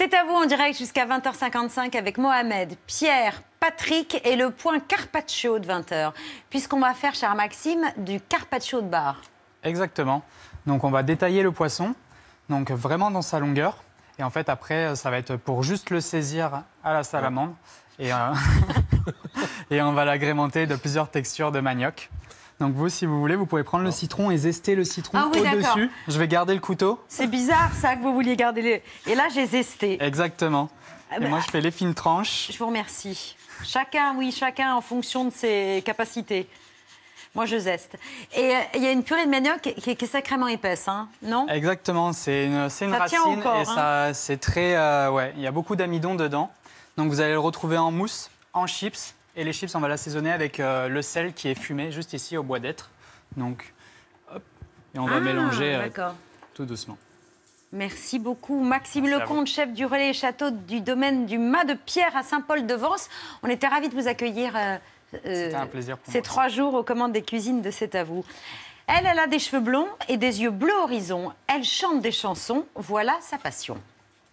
C'est à vous en direct jusqu'à 20h55 avec Mohamed, Pierre, Patrick et le point Carpaccio de 20h. Puisqu'on va faire, cher Maxime, du Carpaccio de bar. Exactement. Donc on va détailler le poisson, donc vraiment dans sa longueur. Et en fait, après, ça va être pour juste le saisir à la salamandre. Et, et on va l'agrémenter de plusieurs textures de manioc. Donc vous, si vous voulez, vous pouvez prendre le citron et zester le citron au-dessus. Je vais garder le couteau. C'est bizarre, ça, que vous vouliez garder les... Et là, j'ai zesté. Exactement. Et moi, je fais les fines tranches. Je vous remercie. Chacun en fonction de ses capacités. Moi, je zeste. Et il y a une purée de manioc qui est sacrément épaisse, hein, non? Exactement, c'est une racine corps, et ça, c'est très... ouais, il y a beaucoup d'amidon dedans. Donc vous allez le retrouver en mousse, en chips. Et les chips, on va l'assaisonner avec le sel qui est fumé juste ici au bois d'être. Donc, hop, et on va mélanger tout doucement. Merci beaucoup. Maxime Lecomte, chef du relais château du domaine du Mas de Pierre à Saint-Paul-de-Vence. On était ravis de vous accueillir c'était un plaisir pour ces moi. 3 jours aux commandes des cuisines de C'est à vous. Elle a des cheveux blonds et des yeux bleu horizon. Elle chante des chansons. Voilà sa passion.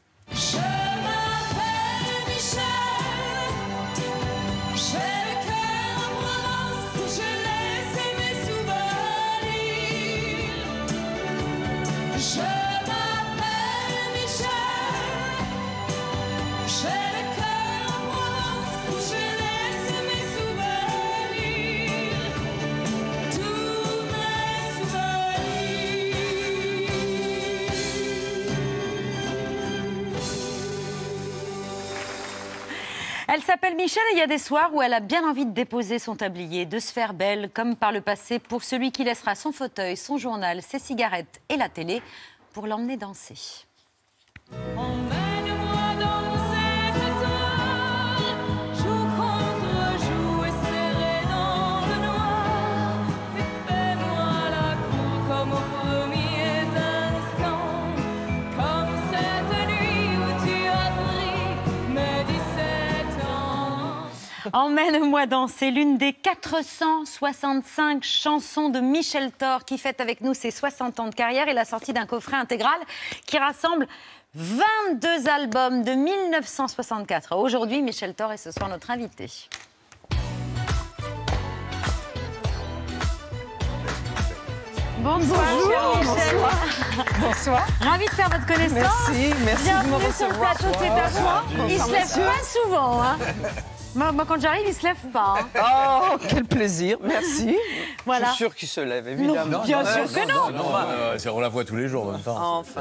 Elle s'appelle Michel et il y a des soirs où elle a bien envie de déposer son tablier, de se faire belle, comme par le passé, pour celui qui laissera son fauteuil, son journal, ses cigarettes et la télé pour l'emmener danser. Emmène-moi danser, l'une des 465 chansons de Michel Thor qui fête avec nous ses 60 ans de carrière et la sortie d'un coffret intégral qui rassemble 22 albums de 1964. Aujourd'hui, Michel Thor est ce soir notre invité. Bonsoir. Bonsoir. Bonsoir. Ravi de faire votre connaissance. Merci Bienvenue de me sur le recevoir. plateau, c'est à vous. Il se lève pas souvent, hein. Moi, quand j'arrive, il se lève pas. Hein. Oh, quel plaisir, merci. Voilà. Je suis sûre qu'il se lève, évidemment. Non, bien sûr que non. On la voit tous les jours en même temps. Enfin.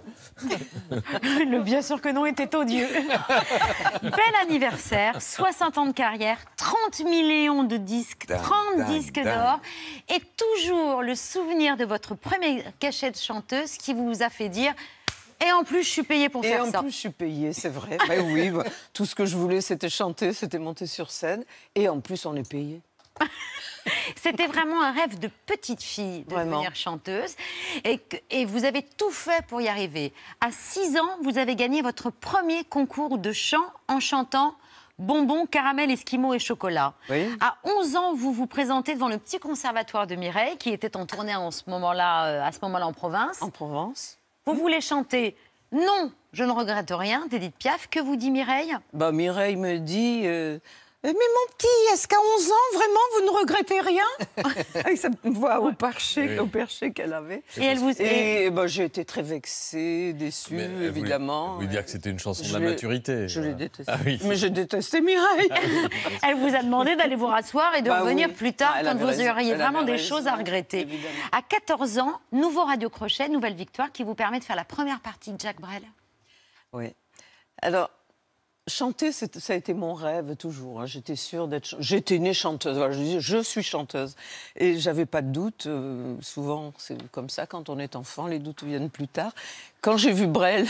Le bien sûr que non était odieux. Bel anniversaire, 60 ans de carrière, 30 millions de disques, 30 disques d'or et toujours le souvenir de votre premier cachet de chanteuse qui vous a fait dire... Et en plus, je suis payée pour faire ça. Et en plus, je suis payée, c'est vrai. Ben oui, tout ce que je voulais, c'était chanter, c'était monter sur scène. Et en plus, on est payé. C'était vraiment un rêve de petite fille de devenir chanteuse. Et vous avez tout fait pour y arriver. À 6 ans, vous avez gagné votre premier concours de chant en chantant Bonbons, caramel, esquimaux et chocolat. Oui. À 11 ans, vous vous présentez devant le petit conservatoire de Mireille, qui était en tournée à ce moment-là en province. En Provence. Vous voulez chanter « Non, je ne regrette rien » d'Édith Piaf. Que vous dit Mireille? Bah, Mireille me dit mais mon petit, est-ce qu'à 11 ans, vraiment, vous ne regrettez rien? Avec cette voix au perché qu'elle avait. Et bah, j'ai été très vexée, déçue, évidemment. Vous voulez dire que c'était une chanson de la maturité? Je l'ai détestée. Ah, oui. Mais j'ai détesté Mireille. Elle vous a demandé d'aller vous rasseoir et de revenir plus tard quand vous raison. auriez vraiment des choses à regretter. Évidemment. À 14 ans, nouveau radio-crochet, nouvelle victoire qui vous permet de faire la première partie de Jacques Brel. Oui. Alors, chanter, ça a été mon rêve toujours. Hein. J'étais sûre d'être... J'étais née chanteuse. Voilà, je disais, je suis chanteuse. Et j'avais pas de doute. Souvent, c'est comme ça, quand on est enfant, les doutes viennent plus tard. Quand j'ai vu Brel,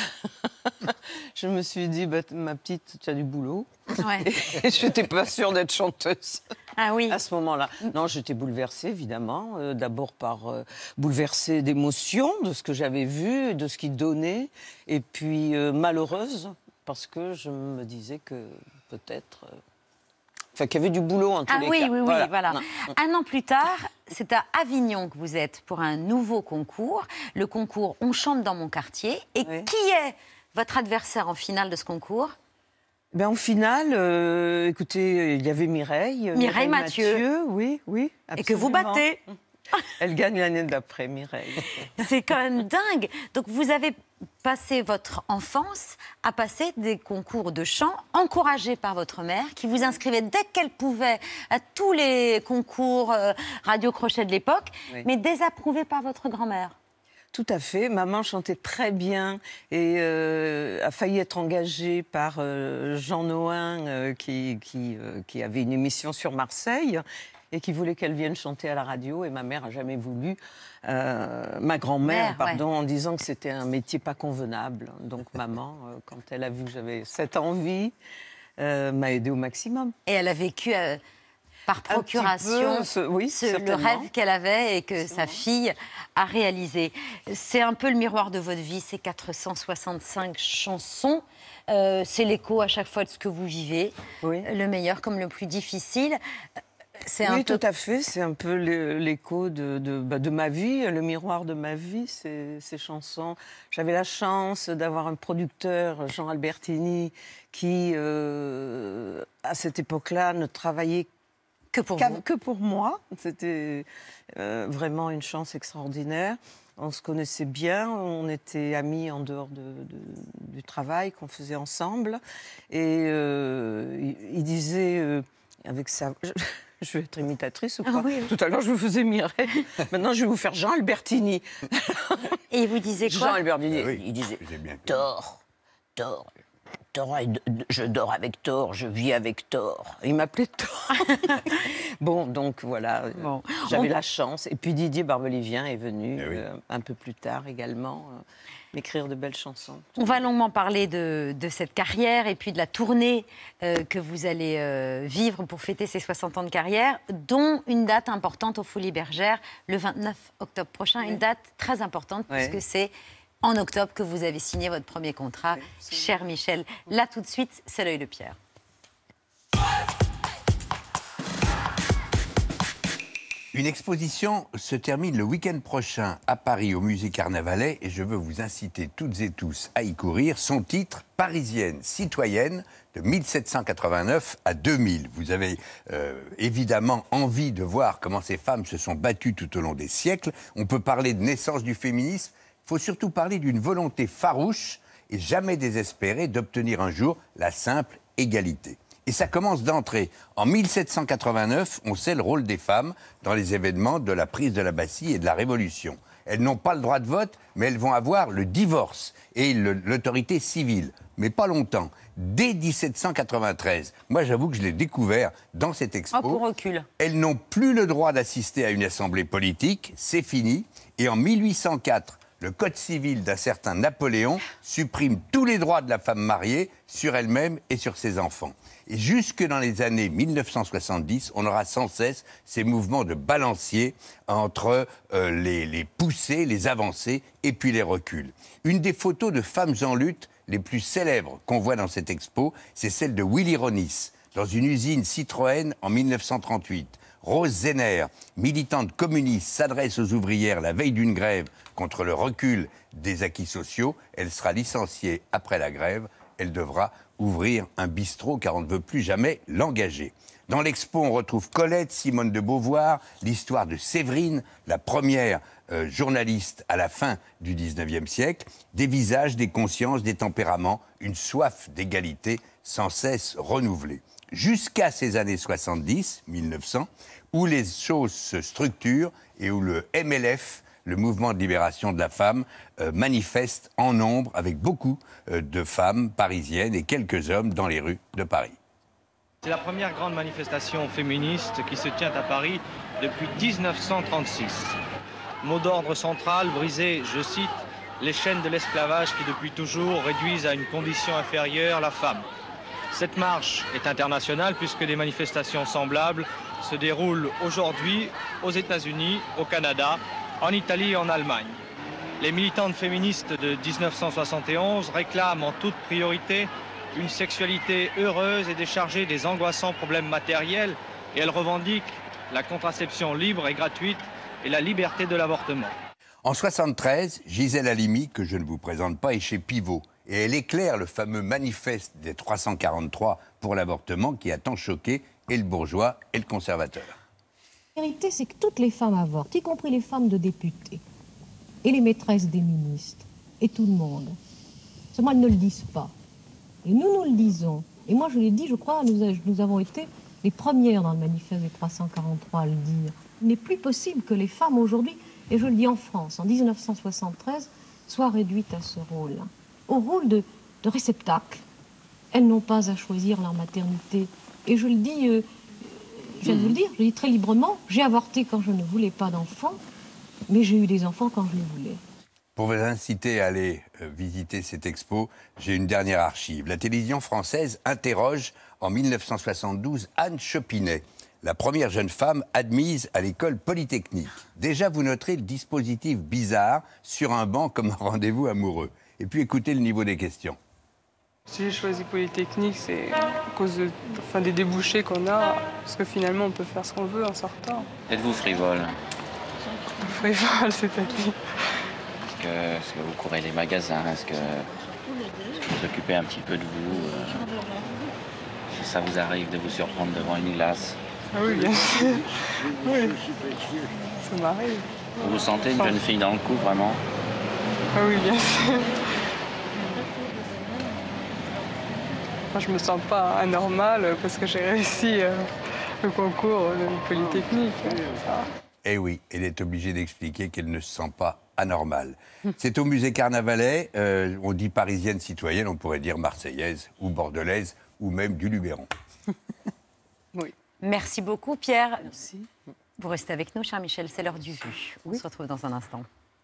je me suis dit, bah, ma petite, tu as du boulot. Ouais. Et je n'étais pas sûre d'être chanteuse. Ah oui. À ce moment-là. Non, j'étais bouleversée, évidemment. D'abord par bouleversée d'émotions, de ce que j'avais vu, de ce qu'il donnait. Et puis malheureuse, parce que je me disais que peut-être... Enfin, qu'il y avait du boulot en tous les cas. Oui, voilà. Un an plus tard, c'est à Avignon que vous êtes pour un nouveau concours, le concours On chante dans mon quartier. Et qui est votre adversaire en finale de ce concours? Ben, en finale, écoutez, il y avait Mireille Mathieu. Oui, oui. Absolument. Et que vous battez. Elle gagne l'année d'après, Mireille. C'est quand même dingue. Donc vous avez passé votre enfance à passer des concours de chant encouragés par votre mère qui vous inscrivait dès qu'elle pouvait à tous les concours radio crochet de l'époque, oui. Mais désapprouvés par votre grand-mère. Tout à fait. Maman chantait très bien et a failli être engagée par Jean Nohain qui avait une émission sur Marseille et qui voulait qu'elle vienne chanter à la radio. Et ma mère n'a jamais voulu. Ma grand-mère, pardon, ouais. En disant que c'était un métier pas convenable. Donc maman, quand elle a vu que j'avais cette envie, m'a aidée au maximum. Et elle a vécu... par procuration, le rêve qu'elle avait et que sa fille a réalisé. C'est un peu le miroir de votre vie, ces 465 chansons. C'est l'écho à chaque fois de ce que vous vivez, le meilleur comme le plus difficile. Oui, tout à fait. C'est un peu l'écho de ma vie, le miroir de ma vie, ces chansons. J'avais la chance d'avoir un producteur, Jean Albertini, qui, à cette époque-là, ne travaillait que pour moi. C'était vraiment une chance extraordinaire. On se connaissait bien, on était amis en dehors du travail qu'on faisait ensemble. Et il disait, avec sa... Je vais être imitatrice ou pas? Oui. Tout à l'heure, je vous faisais Mireille. Maintenant, je vais vous faire Jean Albertini. Et il vous disait quoi? Jean Albertini, il disait Thor, je dors avec Thor, je vis avec Thor. Il m'appelait Thor. Bon, donc voilà, j'avais la chance. Et puis Didier Barbelivien est venu un peu plus tard également m'écrire de belles chansons. On va longuement parler de cette carrière et puis de la tournée que vous allez vivre pour fêter ces 60 ans de carrière, dont une date importante aux Folies Bergères, le 29 octobre prochain. Une date très importante puisque c'est en octobre que vous avez signé votre premier contrat, cher Michel. Là, tout de suite, c'est l'œil de Pierre. Une exposition se termine le week-end prochain à Paris, au Musée Carnavalet, et je veux vous inciter toutes et tous à y courir. Son titre, Parisienne citoyenne, de 1789 à 2000. Vous avez évidemment envie de voir comment ces femmes se sont battues tout au long des siècles. On peut parler de naissance du féminisme. Il faut surtout parler d'une volonté farouche et jamais désespérée d'obtenir un jour la simple égalité. Et ça commence d'entrée. En 1789, on sait le rôle des femmes dans les événements de la prise de la Bastille et de la Révolution. Elles n'ont pas le droit de vote, mais elles vont avoir le divorce et l'autorité civile. Mais pas longtemps. Dès 1793, moi j'avoue que je l'ai découvert dans cette expo. Pour recul. Elles n'ont plus le droit d'assister à une assemblée politique, c'est fini. Et en 1804, le Code civil d'un certain Napoléon supprime tous les droits de la femme mariée sur elle-même et sur ses enfants. Et jusque dans les années 1970, on aura sans cesse ces mouvements de balancier entre les poussées, les avancées et puis les reculs. Une des photos de femmes en lutte les plus célèbres qu'on voit dans cette expo, c'est celle de Willy Ronis, dans une usine Citroën en 1938. Rose Zenner, militante communiste, s'adresse aux ouvrières la veille d'une grève contre le recul des acquis sociaux. Elle sera licenciée après la grève. Elle devra ouvrir un bistrot car on ne veut plus jamais l'engager. Dans l'expo, on retrouve Colette, Simone de Beauvoir, l'histoire de Séverine, la première journaliste à la fin du 19e siècle, des visages, des consciences, des tempéraments, une soif d'égalité sans cesse renouvelée. Jusqu'à ces années 70, 1900, où les choses se structurent et où le MLF, le mouvement de libération de la femme, manifeste en nombre avec beaucoup de femmes parisiennes et quelques hommes dans les rues de Paris. C'est la première grande manifestation féministe qui se tient à Paris depuis 1936. Mot d'ordre central, briser, je cite, les chaînes de l'esclavage qui depuis toujours réduisent à une condition inférieure la femme. Cette marche est internationale puisque des manifestations semblables se déroulent aujourd'hui aux États-Unis, au Canada, en Italie et en Allemagne. Les militantes féministes de 1971 réclament en toute priorité une sexualité heureuse et déchargée des angoissants problèmes matériels et elles revendiquent la contraception libre et gratuite et la liberté de l'avortement. En 1973, Gisèle Halimi, que je ne vous présente pas, est chez Pivot. et elle éclaire le fameux manifeste des 343 pour l'avortement qui a tant choqué et le bourgeois et le conservateur. La vérité, c'est que toutes les femmes avortent, y compris les femmes de députés, et les maîtresses des ministres, et tout le monde. Seulement, elles ne le disent pas. Et nous le disons. Et moi, je l'ai dit, je crois, nous avons été les premières dans le manifeste des 343 à le dire. Il n'est plus possible que les femmes aujourd'hui, et je le dis en France, en 1973, soient réduites à ce rôle, au rôle de réceptacle. Elles n'ont pas à choisir leur maternité. Et je le dis, je viens de vous le dire, je le dis très librement, j'ai avorté quand je ne voulais pas d'enfants, mais j'ai eu des enfants quand je les voulais. Pour vous inciter à aller visiter cette expo, j'ai une dernière archive. La télévision française interroge en 1972 Anne Chopinet, la première jeune femme admise à l'école polytechnique. Déjà, vous noterez le dispositif bizarre sur un banc comme un rendez-vous amoureux. Et puis écoutez le niveau des questions. Si j'ai choisi Polytechnique, c'est à cause des débouchés qu'on a, parce que finalement on peut faire ce qu'on veut en sortant. Êtes-vous frivole? Frivole, c'est-à-dire? Est-ce que vous courez les magasins? Est-ce que vous occupez un petit peu de vous? Si ça vous arrive de vous surprendre devant une glace? Ah oui, bien sûr. Oui, ça m'arrive. Vous vous sentez une jeune fille dans le coup, vraiment? Ah oui, bien sûr. Moi, je me sens pas anormale parce que j'ai réussi le concours de Polytechnique. Eh oui, elle est obligée d'expliquer qu'elle ne se sent pas anormale. C'est au musée Carnavalet, on dit parisienne citoyenne, on pourrait dire marseillaise ou bordelaise ou même du Luberon. Oui. Merci beaucoup Pierre. Merci. Vous restez avec nous, cher Michel, c'est l'heure du vu. On se retrouve dans un instant.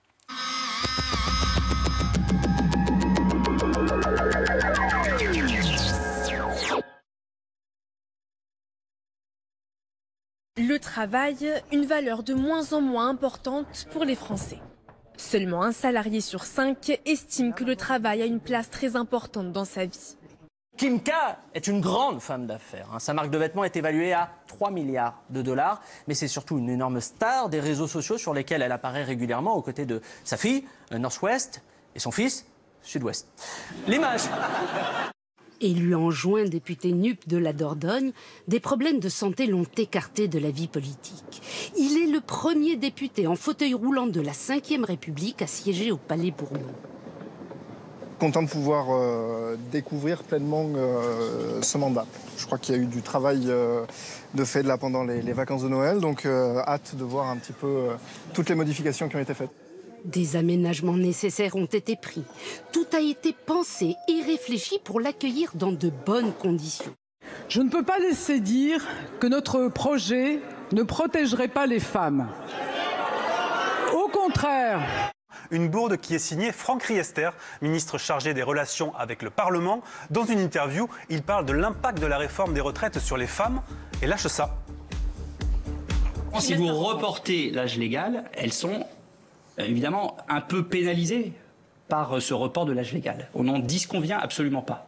Le travail, une valeur de moins en moins importante pour les Français. Seulement un salarié sur 5 estime que le travail a une place très importante dans sa vie. Kim K est une grande femme d'affaires. Sa marque de vêtements est évaluée à 3 milliards de dollars. Mais c'est surtout une énorme star des réseaux sociaux sur lesquels elle apparaît régulièrement aux côtés de sa fille, Northwest, et son fils, Sud-Ouest. L'image. Élu en juin député NUP de la Dordogne, des problèmes de santé l'ont écarté de la vie politique. Il est le premier député en fauteuil roulant de la Ve République à siéger au Palais Bourbon. Content de pouvoir découvrir pleinement ce mandat. Je crois qu'il y a eu du travail de fait là pendant les vacances de Noël, donc hâte de voir un petit peu toutes les modifications qui ont été faites. Des aménagements nécessaires ont été pris. Tout a été pensé et réfléchi pour l'accueillir dans de bonnes conditions. Je ne peux pas laisser dire que notre projet ne protégerait pas les femmes. Au contraire. Une bourde qui est signée Franck Riester, ministre chargé des relations avec le Parlement. Dans une interview, il parle de l'impact de la réforme des retraites sur les femmes et lâche ça. Si vous reportez l'âge légal, elles sont évidemment un peu pénalisées par ce report de l'âge légal. On n'en disconvient absolument pas.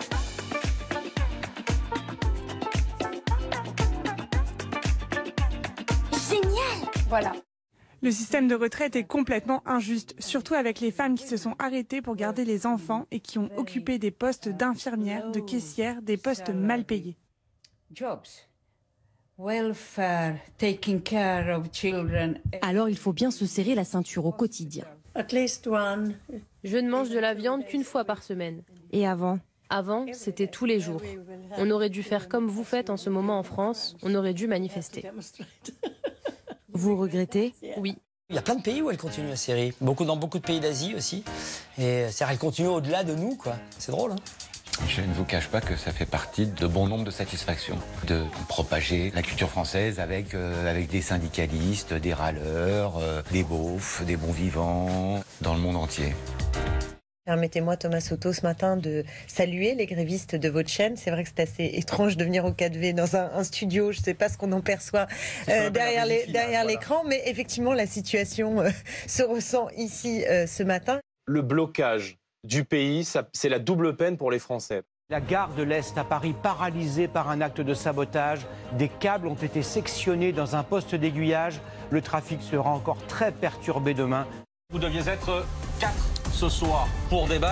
Génial! Voilà. Le système de retraite est complètement injuste, surtout avec les femmes qui se sont arrêtées pour garder les enfants et qui ont occupé des postes d'infirmières, de caissières, des postes mal payés. Jobs. Welfare, taking care of children. Alors il faut bien se serrer la ceinture au quotidien. At least one. Je ne mange de la viande qu'une fois par semaine. Et avant? Avant, c'était tous les jours. On aurait dû faire comme vous faites en ce moment en France, on aurait dû manifester. Vous regrettez? Oui. Il y a plein de pays où elle continue la série. Dans beaucoup de pays d'Asie aussi. Et elle continue au-delà de nous, quoi. C'est drôle, hein. Je ne vous cache pas que ça fait partie de bon nombre de satisfactions de propager la culture française avec des syndicalistes, des râleurs, des beaufs, des bons vivants dans le monde entier. Permettez-moi, Thomas Soto, ce matin, de saluer les grévistes de votre chaîne. C'est vrai que c'est assez étrange de venir au 4V dans un studio. Je ne sais pas ce qu'on en perçoit derrière l'écran, mais effectivement, la situation se ressent ici ce matin. Le blocage du pays, c'est la double peine pour les Français. La gare de l'Est à Paris paralysée par un acte de sabotage. Des câbles ont été sectionnés dans un poste d'aiguillage. Le trafic sera encore très perturbé demain. Vous deviez être 4 ce soir pour débattre.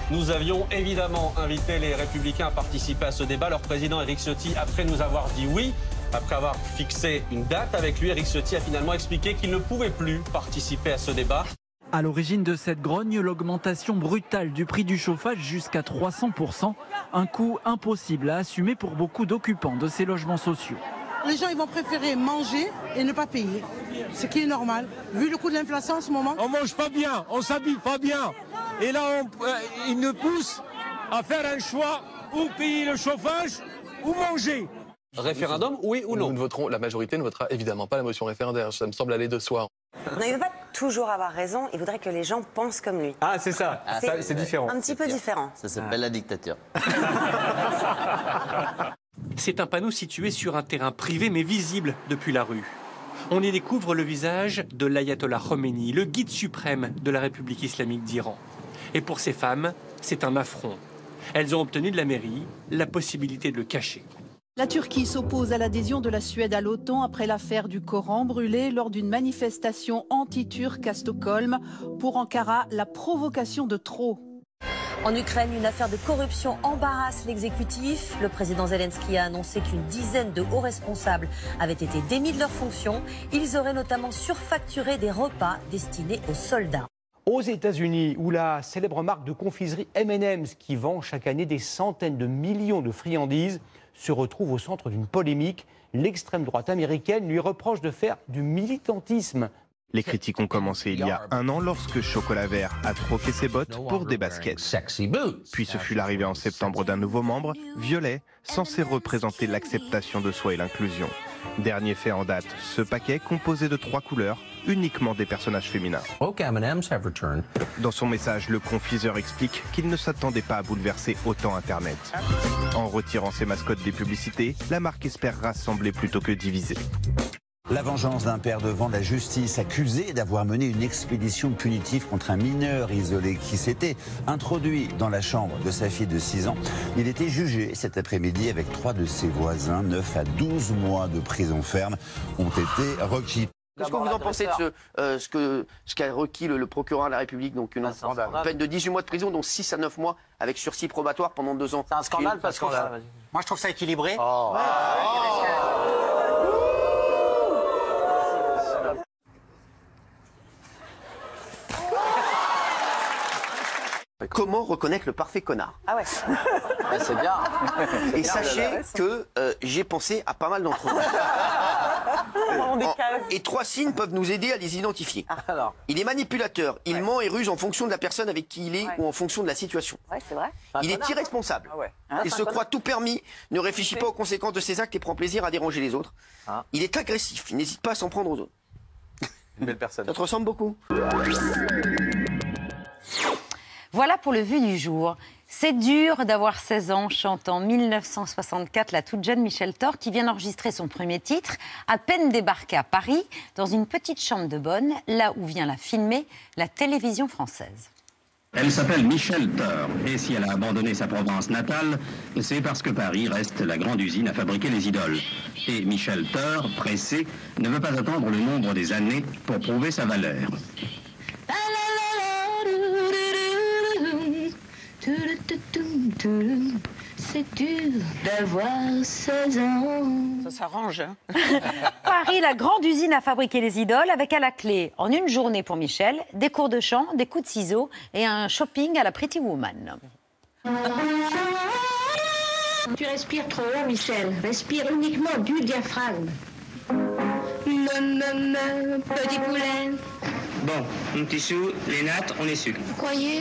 Nous avions évidemment invité les Républicains à participer à ce débat. Leur président Éric Ciotti, après nous avoir dit oui, après avoir fixé une date avec lui, Éric Ciotti a finalement expliqué qu'il ne pouvait plus participer à ce débat. À l'origine de cette grogne, l'augmentation brutale du prix du chauffage jusqu'à 300%, un coût impossible à assumer pour beaucoup d'occupants de ces logements sociaux. Les gens ils vont préférer manger et ne pas payer, ce qui est normal, vu le coût de l'inflation en ce moment. On mange pas bien, on s'habille pas bien. Et là, ils nous poussent à faire un choix, ou payer le chauffage, ou manger. Référendum, oui ou non? La majorité ne votera évidemment pas la motion référendaire, ça me semble aller de soi. Non, il ne veut pas toujours avoir raison, il voudrait que les gens pensent comme lui. Ah, c'est ça, c'est différent. Un petit peu différent. Ça s'appelle la dictature. C'est un panneau situé sur un terrain privé mais visible depuis la rue. On y découvre le visage de l'ayatollah Khomeini, le guide suprême de la République islamique d'Iran. Et pour ces femmes, c'est un affront. Elles ont obtenu de la mairie la possibilité de le cacher. La Turquie s'oppose à l'adhésion de la Suède à l'OTAN après l'affaire du Coran brûlé lors d'une manifestation anti-turque à Stockholm. Pour Ankara, la provocation de trop. En Ukraine, une affaire de corruption embarrasse l'exécutif. Le président Zelensky a annoncé qu'une dizaine de hauts responsables avaient été démis de leurs fonctions. Ils auraient notamment surfacturé des repas destinés aux soldats. Aux États-Unis, où la célèbre marque de confiserie M&M's, qui vend chaque année des centaines de millions de friandises, se retrouve au centre d'une polémique. L'extrême droite américaine lui reproche de faire du militantisme. Les critiques ont commencé il y a un an lorsque Chocolat Vert a troqué ses bottes pour des baskets. Puis ce fut l'arrivée en septembre d'un nouveau membre, Violet, censé représenter l'acceptation de soi et l'inclusion. Dernier fait en date, ce paquet composé de 3 couleurs, uniquement des personnages féminins. Dans son message, le confiseur explique qu'il ne s'attendait pas à bouleverser autant Internet. En retirant ses mascottes des publicités, la marque espère rassembler plutôt que diviser. La vengeance d'un père devant la justice accusé d'avoir mené une expédition punitive contre un mineur isolé qui s'était introduit dans la chambre de sa fille de 6 ans. Il était jugé cet après-midi avec 3 de ses voisins. 9 à 12 mois de prison ferme ont été requis. Qu'est-ce que vous en pensez de ce qu'a requis le procureur de la République, donc une peine de 18 mois de prison, dont 6 à 9 mois avec sursis probatoire pendant 2 ans. C'est un scandale parce que moi je trouve ça équilibré. Comment reconnaître le parfait connard? Ah ouais. C'est bien. Et sachez que j'ai pensé à pas mal d'entre vous. Et 3 signes peuvent nous aider à les identifier. Alors. Il est manipulateur, il ment et ruse en fonction de la personne avec qui il est ou en fonction de la situation. Ouais, c'est vrai. Il est irresponsable. Il se croit tout permis, ne réfléchit pas aux conséquences de ses actes et prend plaisir à déranger les autres. Il est agressif, il n'hésite pas à s'en prendre aux autres. Une belle personne. Ça te ressemble beaucoup? Voilà pour le vu du jour. C'est dur d'avoir 16 ans, chante en 1964 la toute jeune Michel Thor qui vient d'enregistrer son premier titre, à peine débarquée à Paris, dans une petite chambre de bonne, là où vient la filmer la télévision française. Elle s'appelle Michel Thor, et si elle a abandonné sa Provence natale, c'est parce que Paris reste la grande usine à fabriquer les idoles. Et Michel Thor, pressé, ne veut pas attendre le nombre des années pour prouver sa valeur. C'est dur d'avoir 16 ans. Ça s'arrange. Hein. Paris, la grande usine à fabriquer les idoles, avec à la clé, en une journée pour Michel, des cours de chant, des coups de ciseaux et un shopping à la Pretty Woman. Tu respires trop haut, Michel. Respire uniquement du diaphragme. Petit poulet. Bon, mon petit chou, les nattes, on est su. Vous croyez?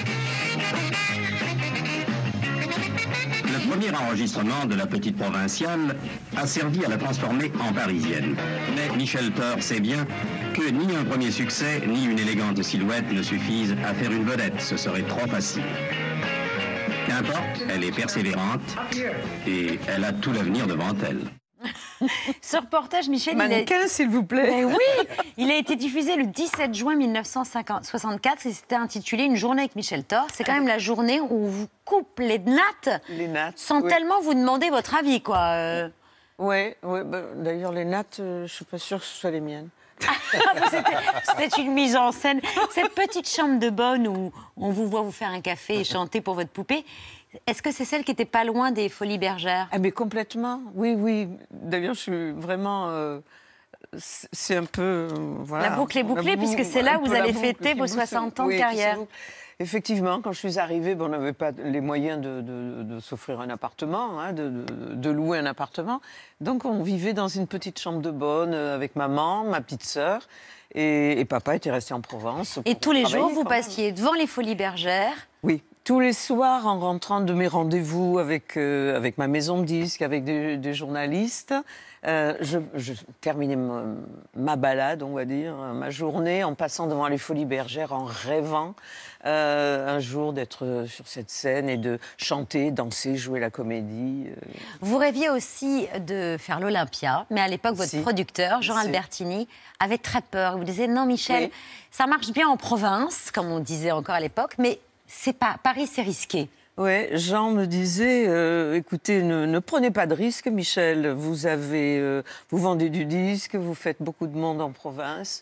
Le premier enregistrement de la petite provinciale a servi à la transformer en parisienne. Mais Michel Thor sait bien que ni un premier succès, ni une élégante silhouette ne suffisent à faire une vedette. Ce serait trop facile. Qu'importe, elle est persévérante et elle a tout l'avenir devant elle. Ce reportage, Michel... Mannequin, s'il vous plaît. Mais oui, il a été diffusé le 17 juin 1964 et c'était intitulé « Une journée avec Michel Thor ». C'est quand même la journée où on vous coupe les nattes, sans tellement vous demander votre avis, quoi. Ouais, bah, d'ailleurs, les nattes, je ne suis pas sûre que ce soit les miennes. C'était une mise en scène. Cette petite chambre de bonne où on vous voit vous faire un café et chanter pour votre poupée, est-ce que c'est celle qui était pas loin des Folies Bergères? Ah mais complètement, oui, oui. D'ailleurs, je suis vraiment... c'est un peu... voilà. La boucle est bouclée, puisque c'est là où vous allez fêter vos 60 ans de carrière. Effectivement, quand je suis arrivée, on n'avait pas les moyens de s'offrir un appartement, hein, de louer un appartement. Donc on vivait dans une petite chambre de bonne avec maman, ma petite sœur, et papa était resté en Provence. Et tous les jours, vous passiez devant les Folies Bergères? Oui, tous les soirs en rentrant de mes rendez-vous avec ma maison de disques, avec des journalistes. Je terminais ma balade, on va dire, ma journée en passant devant les Folies Bergères, en rêvant un jour d'être sur cette scène et de chanter, danser, jouer la comédie. Vous rêviez aussi de faire l'Olympia, mais à l'époque, votre producteur, Jean Albertini, avait très peur. Il vous disait, non Michel, ça marche bien en province, comme on disait encore à l'époque, mais Paris, c'est risqué. Oui, Jean me disait, écoutez, ne prenez pas de risques, Michel. Vous vendez du disque, vous faites beaucoup de monde en province.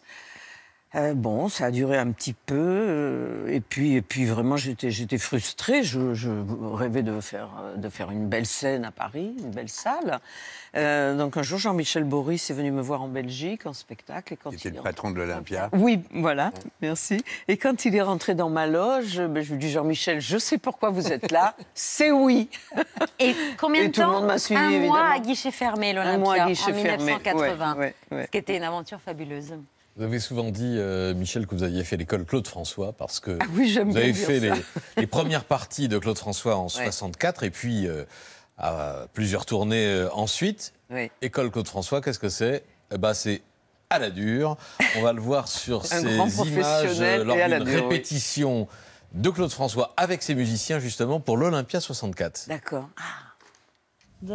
Bon, ça a duré un petit peu, et puis vraiment j'étais frustrée. Je rêvais de faire une belle scène à Paris, une belle salle. Donc un jour, Jean-Michel Boris est venu me voir en Belgique en spectacle. Il était le patron de l'Olympia. Oui, voilà, merci. Et quand il est rentré dans ma loge, je lui ai dit, Jean-Michel, je sais pourquoi vous êtes là, c'est oui. Et combien de temps? Tout le monde m'a suivi, un mois évidemment. à guichet fermé, l'Olympia, en 1980, ce qui était une aventure fabuleuse. Vous avez souvent dit, Michel, que vous aviez fait l'école Claude François, parce que vous avez fait les premières parties de Claude François en 64, et puis à plusieurs tournées ensuite. École Claude François, qu'est-ce que c'est? C'est à la dure. On va le voir sur ces images lors d'une répétition de Claude François avec ses musiciens, justement, pour l'Olympia 64. D'accord. Je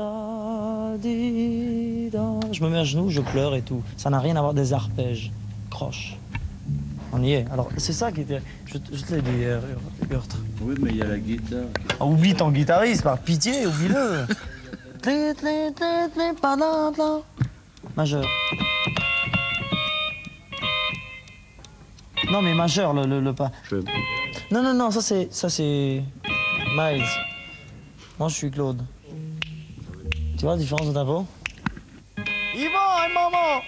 me mets à genoux, je pleure et tout. Ça n'a rien à voir des arpèges. Croche. On y est. Alors, c'est ça qui était... Je te l'ai dit, Hurt. Oui, mais il y a la guitare. Ah, oublie ton guitariste, par pitié, oublie-le. Majeur. Non, mais majeur, le pas. Non, ça c'est... Miles. Moi, je suis Claude. Tu vois la différence de tempo? Yvon et maman!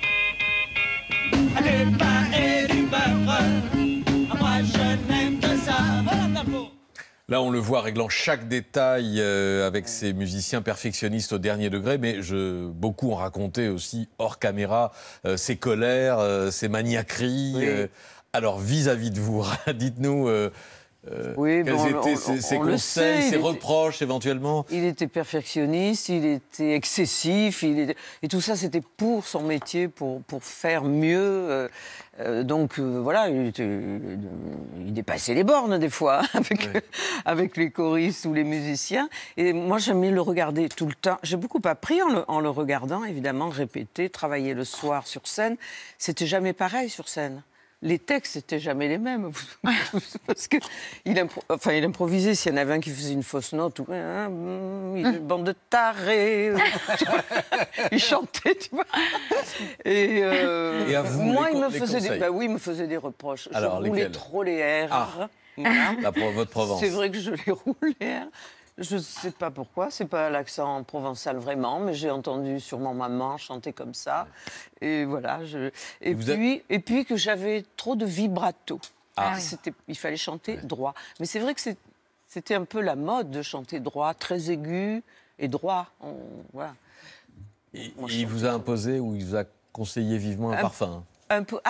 Du pain et du beurre, moi je n'aime que ça. Voilà le tempo. Là, on le voit réglant chaque détail avec ses musiciens perfectionnistes au dernier degré, mais beaucoup ont raconté aussi, hors caméra, ses colères, ses maniaqueries. Alors, vis-à-vis de vous, dites-nous... quels étaient ses conseils, ses reproches éventuellement? Il était perfectionniste, il était excessif, et tout ça c'était pour son métier, pour faire mieux. Donc voilà, il dépassait les bornes des fois avec les choristes ou les musiciens. Et moi j'aimais le regarder tout le temps. J'ai beaucoup appris en le regardant, évidemment, répéter, travailler le soir sur scène. C'était jamais pareil sur scène. Les textes n'étaient jamais les mêmes. Parce qu'il improvisait s'il y en avait un qui faisait une fausse note. Ou, une bande de tarés. Il chantait, tu vois. Et à vous, moi, il me faisait des reproches. Alors, je roulais trop les R. Votre Provence. C'est vrai que je les roulais R. Je ne sais pas pourquoi, c'est pas l'accent provençal vraiment, mais j'ai entendu sûrement maman chanter comme ça. Et voilà. Et puis que j'avais trop de vibrato. Il fallait chanter droit. Mais c'est vrai que c'était un peu la mode de chanter droit, très aigu et droit. Voilà. Et il vous a imposé ou il vous a conseillé vivement un parfum? Un peu.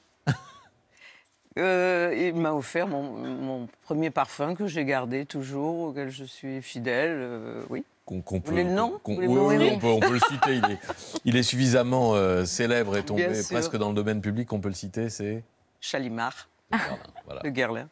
Il m'a offert mon premier parfum que j'ai gardé toujours, auquel je suis fidèle, oui. Vous voulez le nom? On peut le citer, il est suffisamment célèbre et tombé presque dans le domaine public qu'on peut le citer, c'est Chalimard, voilà. de Guerlain.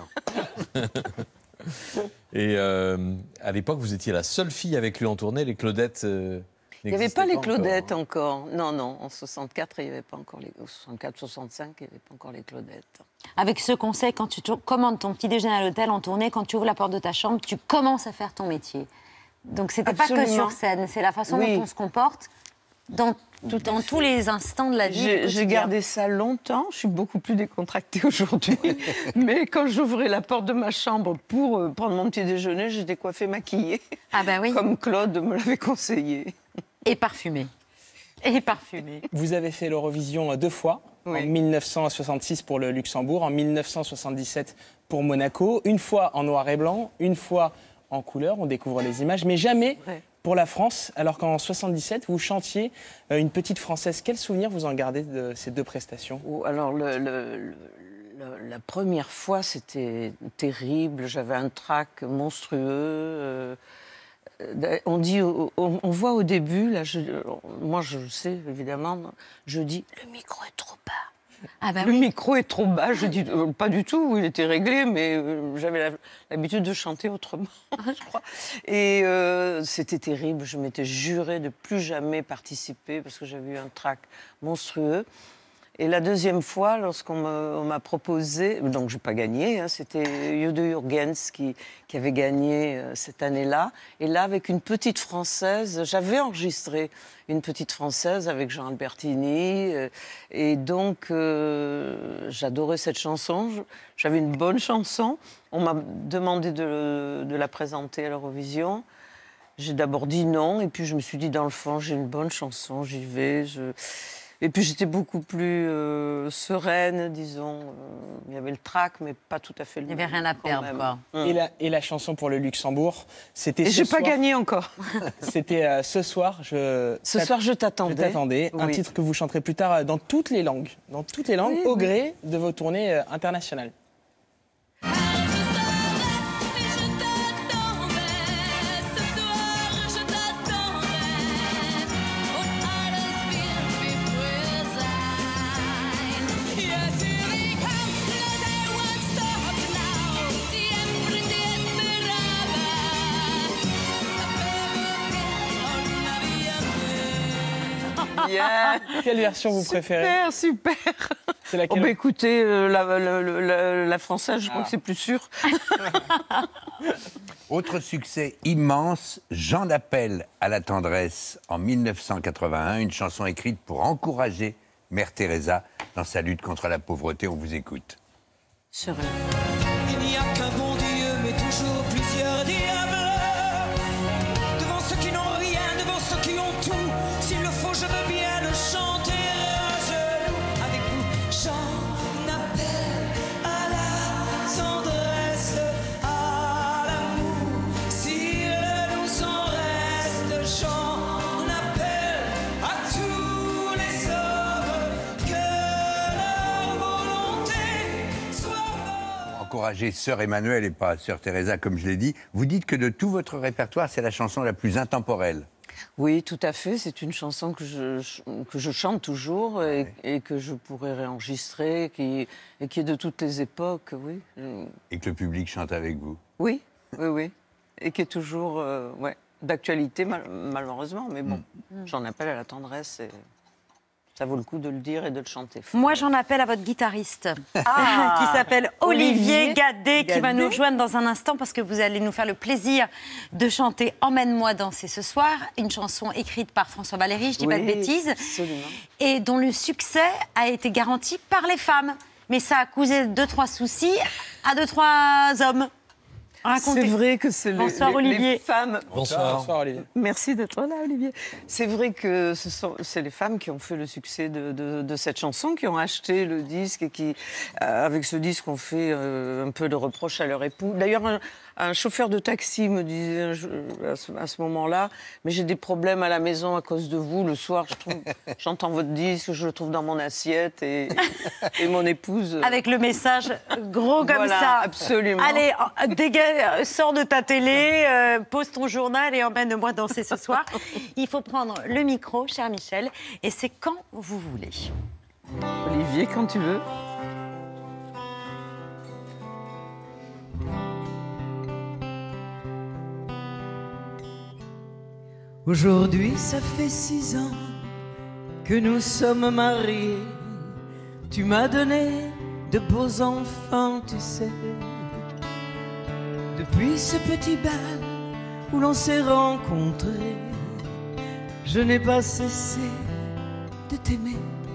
Et à l'époque, vous étiez la seule fille avec lui en tournée, les Claudettes... Il n'y avait pas les Claudettes encore. Non, en 64, il n'y avait pas encore les... 64, 65, il n'y avait pas encore les Claudettes. Avec ce conseil, quand tu commandes ton petit déjeuner à l'hôtel en tournée, quand tu ouvres la porte de ta chambre, tu commences à faire ton métier. Donc c'était pas que sur scène, c'est la façon dont on se comporte. dans tous les instants de la vie. J'ai gardé ça longtemps. Je suis beaucoup plus décontractée aujourd'hui. Mais quand j'ouvrais la porte de ma chambre pour prendre mon petit déjeuner, j'étais coiffée, maquillée. Ah bah oui. Comme Claude me l'avait conseillé. Et parfumée. Et parfumée. Vous avez fait l'Eurovision 2 fois. Oui. En 1966 pour le Luxembourg, en 1977 pour Monaco. Une fois en noir et blanc, une fois en couleur. On découvre les images, mais jamais... Ouais. Pour la France, alors qu'en 77, vous chantiez une petite française. Quel souvenir vous en gardez de ces 2 prestations? Alors, la première fois, c'était terrible. J'avais un trac monstrueux. On voit au début, là, moi je sais évidemment, je dis le micro est trop bas. Ah bah le micro est trop bas. Je dis pas du tout, il était réglé, mais j'avais l'habitude de chanter autrement, je crois. Et c'était terrible. Je m'étais jurée de plus jamais participer parce que j'avais eu un trac monstrueux. Et la deuxième fois, lorsqu'on m'a proposé, donc je n'ai pas gagné, hein, c'était Yude Jurgens qui avait gagné cette année-là. Et là, avec une petite Française, j'avais enregistré une petite Française avec Jean Albertini. Et donc, j'adorais cette chanson. J'avais une bonne chanson. On m'a demandé de la présenter à l'Eurovision. J'ai d'abord dit non. Et puis, je me suis dit, dans le fond, j'ai une bonne chanson, j'y vais. Et puis j'étais beaucoup plus sereine, disons. Il y avait le trac, mais pas tout à fait le même. Il n'y avait rien à perdre, quoi. Et la chanson pour le Luxembourg, c'était ce soir... Et j'ai pas gagné encore. C'était Ce soir, je t'attendais. Je t'attendais, oui. Un titre que vous chanterez plus tard dans toutes les langues. Dans toutes les langues, au gré de vos tournées internationales. Yeah. Quelle version vous préférez? Super. C'est laquelle? Écoutez, la française, je crois que c'est plus sûr. Autre succès immense, J'en appelle à la tendresse en 1981, une chanson écrite pour encourager Mère Teresa dans sa lutte contre la pauvreté. On vous écoute. Il n'y a qu'un bon Dieu, mais toujours plusieurs diables. Devant ceux qui n'ont rien, devant ceux qui ont tout. S'il le faut, je veux bien le chanter à genoux avec vous. J'en appelle à la tendresse, à l'amour. S'il nous en reste, j'en appelle à tous les hommes que leur volonté soit. Encourager Sœur Emmanuelle et pas Sœur Teresa, comme je l'ai dit. Vous dites que de tout votre répertoire, c'est la chanson la plus intemporelle. Oui, tout à fait. C'est une chanson que je chante toujours et que je pourrais réenregistrer, et qui est de toutes les époques, oui. Et que le public chante avec vous. Oui, oui, oui. Et qui est toujours d'actualité, malheureusement. Mais bon, j'en appelle à la tendresse et ça vaut le coup de le dire et de le chanter. Moi, j'en appelle à votre guitariste qui s'appelle Olivier Gadet, qui va nous rejoindre dans un instant parce que vous allez nous faire le plaisir de chanter Emmène-moi danser ce soir, une chanson écrite par François Valéry, je dis pas de bêtises, absolument. Et dont le succès a été garanti par les femmes. Mais ça a causé 2-3 soucis à 2-3 hommes. Racontez. C'est vrai que c'est les femmes. Bonsoir. Bonsoir Olivier. Merci d'être là, Olivier. C'est vrai que c'est les femmes qui ont fait le succès de cette chanson, qui ont acheté le disque et qui, avec ce disque, ont fait un peu de reproches à leur époux. D'ailleurs, un chauffeur de taxi me disait à ce moment-là, mais j'ai des problèmes à la maison à cause de vous. Le soir, j'entends votre disque, je le trouve dans mon assiette et mon épouse. Avec le message gros comme voilà, ça. Absolument. Allez, dégage, sors de ta télé, pose ton journal et emmène-moi danser ce soir. Il faut prendre le micro, cher Michel, et c'est quand vous voulez. Olivier, quand tu veux. Aujourd'hui, ça fait 6 ans que nous sommes mariés. Tu m'as donné de beaux enfants, tu sais. Depuis ce petit bal où l'on s'est rencontrés, je n'ai pas cessé de t'aimer.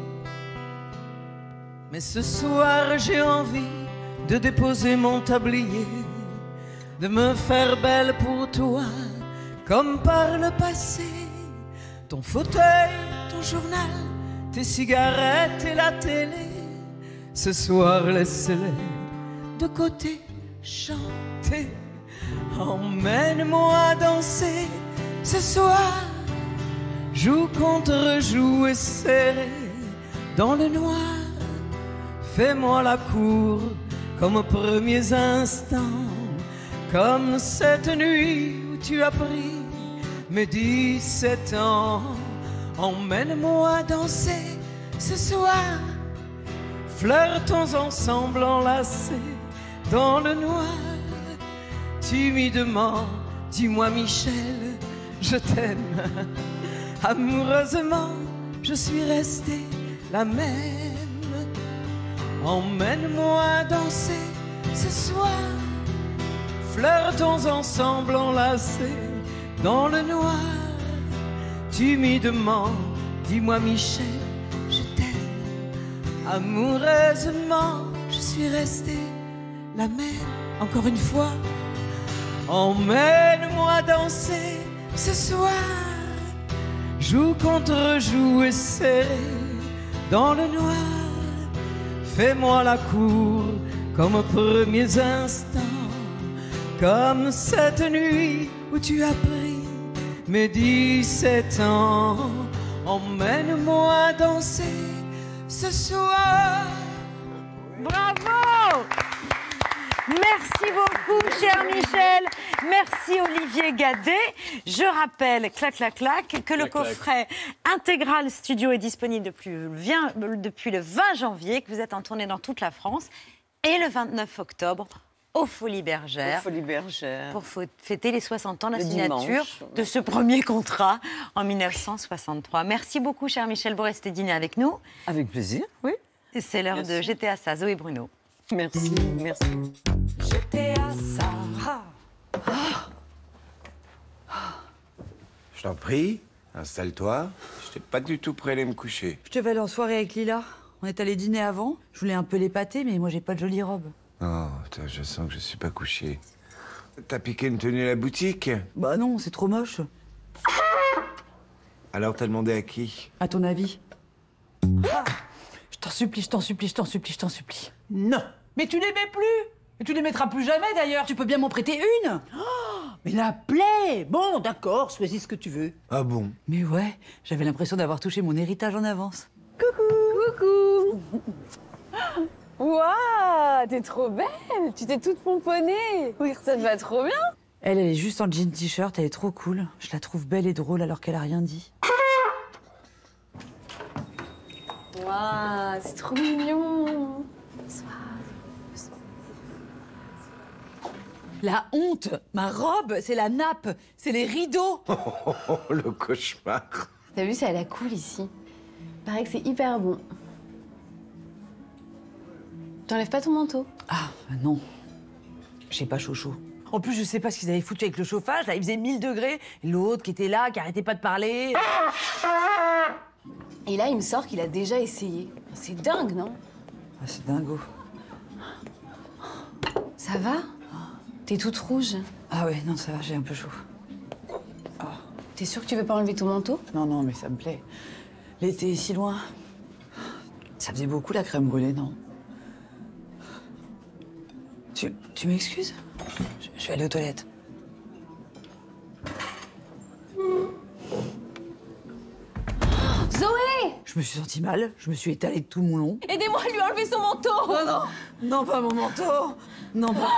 Mais ce soir j'ai envie de déposer mon tablier, de me faire belle pour toi, comme par le passé. Ton fauteuil, ton journal, tes cigarettes et la télé, ce soir laisse-les de côté, chanter. Emmène-moi danser ce soir, joue contre joue et serré dans le noir. Fais-moi la cour comme aux premiers instants, comme cette nuit où tu as pris mes 17 ans. Emmène-moi danser ce soir, flirtons ensemble enlacés dans le noir. Timidement, dis-moi Michel, je t'aime. Amoureusement, je suis restée la même. Emmène-moi danser ce soir, flirtons ensemble enlacés dans le noir. Timidement, dis-moi Michel, je t'aime. Amoureusement, je suis restée la même. Encore une fois, emmène-moi danser ce soir, joue contre joue et serré dans le noir. Fais-moi la cour comme aux premiers instants, comme cette nuit où tu as pris mes 17 ans. Emmène-moi danser ce soir. Bravo! Merci beaucoup, cher Michel. Merci, Olivier Gadet. Je rappelle, clac, clac, clac, que le coffret intégral studio est disponible depuis le 20 janvier, que vous êtes en tournée dans toute la France, et le 29 octobre, aux Folies Bergères. Aux Folies Bergères. Pour fêter les 60 ans de la Le signature dimanche. de ce premier contrat en 1963. Merci beaucoup, cher Michel, vous restez dîner avec nous. Avec plaisir, oui. Et c'est l'heure de GTA ça, Zoé Bruno. Merci, merci. GTA ça. Je t'en prie, installe-toi. Je t'ai pas du tout prêt à aller me coucher. Je devais aller en soirée avec Lila. On est allé dîner avant. Je voulais un peu l'épater, mais moi j'ai pas de jolie robe. Oh, putain, je sens que je suis pas couché. T'as piqué une tenue à la boutique? Bah non, c'est trop moche. Alors t'as demandé à qui? À ton avis? Je t'en supplie, je t'en supplie, je t'en supplie, je t'en supplie. Non. Mais tu les mets plus. Et tu les mettras plus jamais d'ailleurs. Tu peux bien m'en prêter une. Oh, mais la plaie. Bon, d'accord, choisis ce que tu veux. Ah bon? Mais ouais, j'avais l'impression d'avoir touché mon héritage en avance. Coucou. Waouh, t'es trop belle. Tu t'es toute pomponnée. Oui, ça te va trop bien. Elle est juste en jean t-shirt, elle est trop cool. Je la trouve belle et drôle alors qu'elle a rien dit. Waouh, c'est trop mignon. La honte. Ma robe, c'est la nappe, c'est les rideaux. Oh, le cauchemar. T'as vu, ça a l'air cool ici. Paraît que c'est hyper bon. T'enlèves pas ton manteau? Ah, non. J'ai pas chaud. En plus, je sais pas ce qu'ils avaient foutu avec le chauffage. Là, il faisait 1000 degrés. L'autre qui était là, qui arrêtait pas de parler. Et là, il me sort qu'il a déjà essayé. C'est dingue, non? Ah, c'est dingo. Ça va? T'es toute rouge. Ah ouais, non, ça va, j'ai un peu chaud. Oh. T'es sûre que tu veux pas enlever ton manteau? Non, mais ça me plaît. L'été est si loin. Ça faisait beaucoup la crème brûlée, non? Tu m'excuses? Je vais aller aux toilettes. Zoé! Je me suis sentie mal, je me suis étalée de tout mon long. Aidez-moi à lui enlever son manteau! Oh non, pas mon manteau! Non, pas...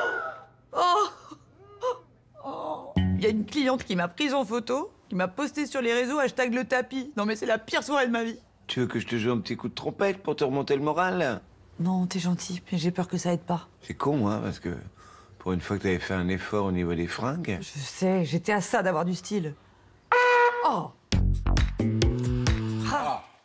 Oh. Il y a une cliente qui m'a prise en photo, qui m'a posté sur les réseaux #le tapis. Non mais c'est la pire soirée de ma vie. Tu veux que je te joue un petit coup de trompette pour te remonter le moral? Non, t'es gentil, mais j'ai peur que ça aide pas. C'est con, hein, parce que pour une fois que t'avais fait un effort au niveau des fringues... Je sais, j'étais à ça d'avoir du style. Oh!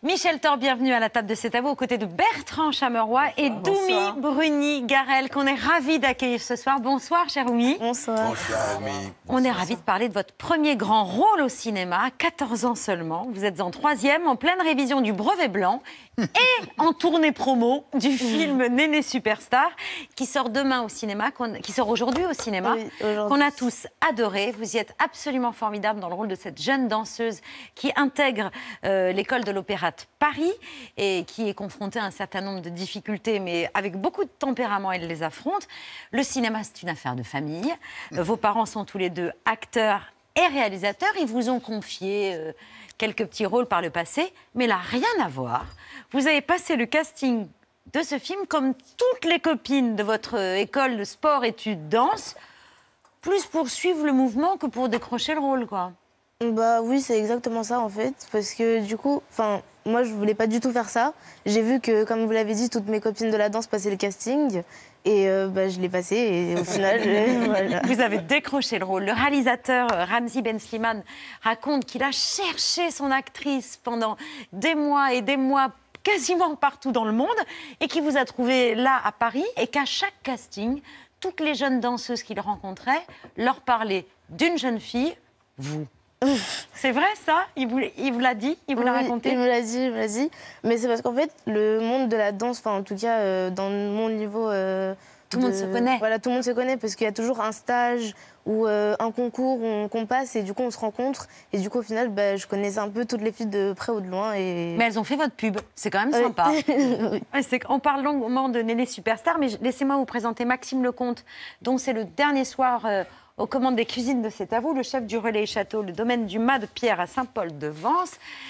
Michel Thor, bienvenue à la table de C'est à vous, aux côtés de Bertrand Chameroy et Doumi Bruni-Garel, qu'on est ravis d'accueillir ce soir. Bonsoir, cher Oumi. Bonsoir. Bonsoir, Oumi. On est ravis de parler de votre premier grand rôle au cinéma, 14 ans seulement. Vous êtes en 3e, en pleine révision du Brevet Blanc et en tournée promo du film Néné Superstar, qui sort demain au cinéma, qui sort aujourd'hui au cinéma, qu'on a tous adoré. Vous y êtes absolument formidable dans le rôle de cette jeune danseuse qui intègre l'école de l'Opéra de Paris et qui est confrontée à un certain nombre de difficultés, mais avec beaucoup de tempérament, elle les affronte. Le cinéma, c'est une affaire de famille. Vos parents sont tous les deux acteurs et réalisateurs. Ils vous ont confié quelques petits rôles par le passé, mais là, rien à voir. Vous avez passé le casting de ce film comme toutes les copines de votre école de sport, études, danse, plus pour suivre le mouvement que pour décrocher le rôle, quoi. Bah oui, c'est exactement ça en fait, parce que du coup, moi je voulais pas du tout faire ça. J'ai vu que, comme vous l'avez dit, toutes mes copines de la danse passaient le casting et je l'ai passé et au final, voilà. Vous avez décroché le rôle. Le réalisateur Ramzy Ben Slimane raconte qu'il a cherché son actrice pendant des mois et des mois, quasiment partout dans le monde, et qui vous a trouvé là à Paris, et qu'à chaque casting, toutes les jeunes danseuses qu'il rencontrait leur parlaient d'une jeune fille, vous. C'est vrai ça? Il vous l'a dit? Il vous l'a raconté? Il me l'a dit, mais c'est parce qu'en fait, le monde de la danse, en tout cas dans mon niveau... tout le monde se connaît. Voilà, tout le monde se connaît parce qu'il y a toujours un stage ou un concours qu'on passe et du coup on se rencontre. Et du coup au final, je connaissais un peu toutes les filles de près ou de loin. Et... Mais elles ont fait votre pub, c'est quand même sympa. Oui. On parle longuement de Néné Superstar, mais laissez-moi vous présenter Maxime Lecomte, dont c'est le dernier soir... aux commandes des cuisines de C'est à vous, le chef du Relais Château, le domaine du Mas de Pierre à Saint-Paul-de-Vence.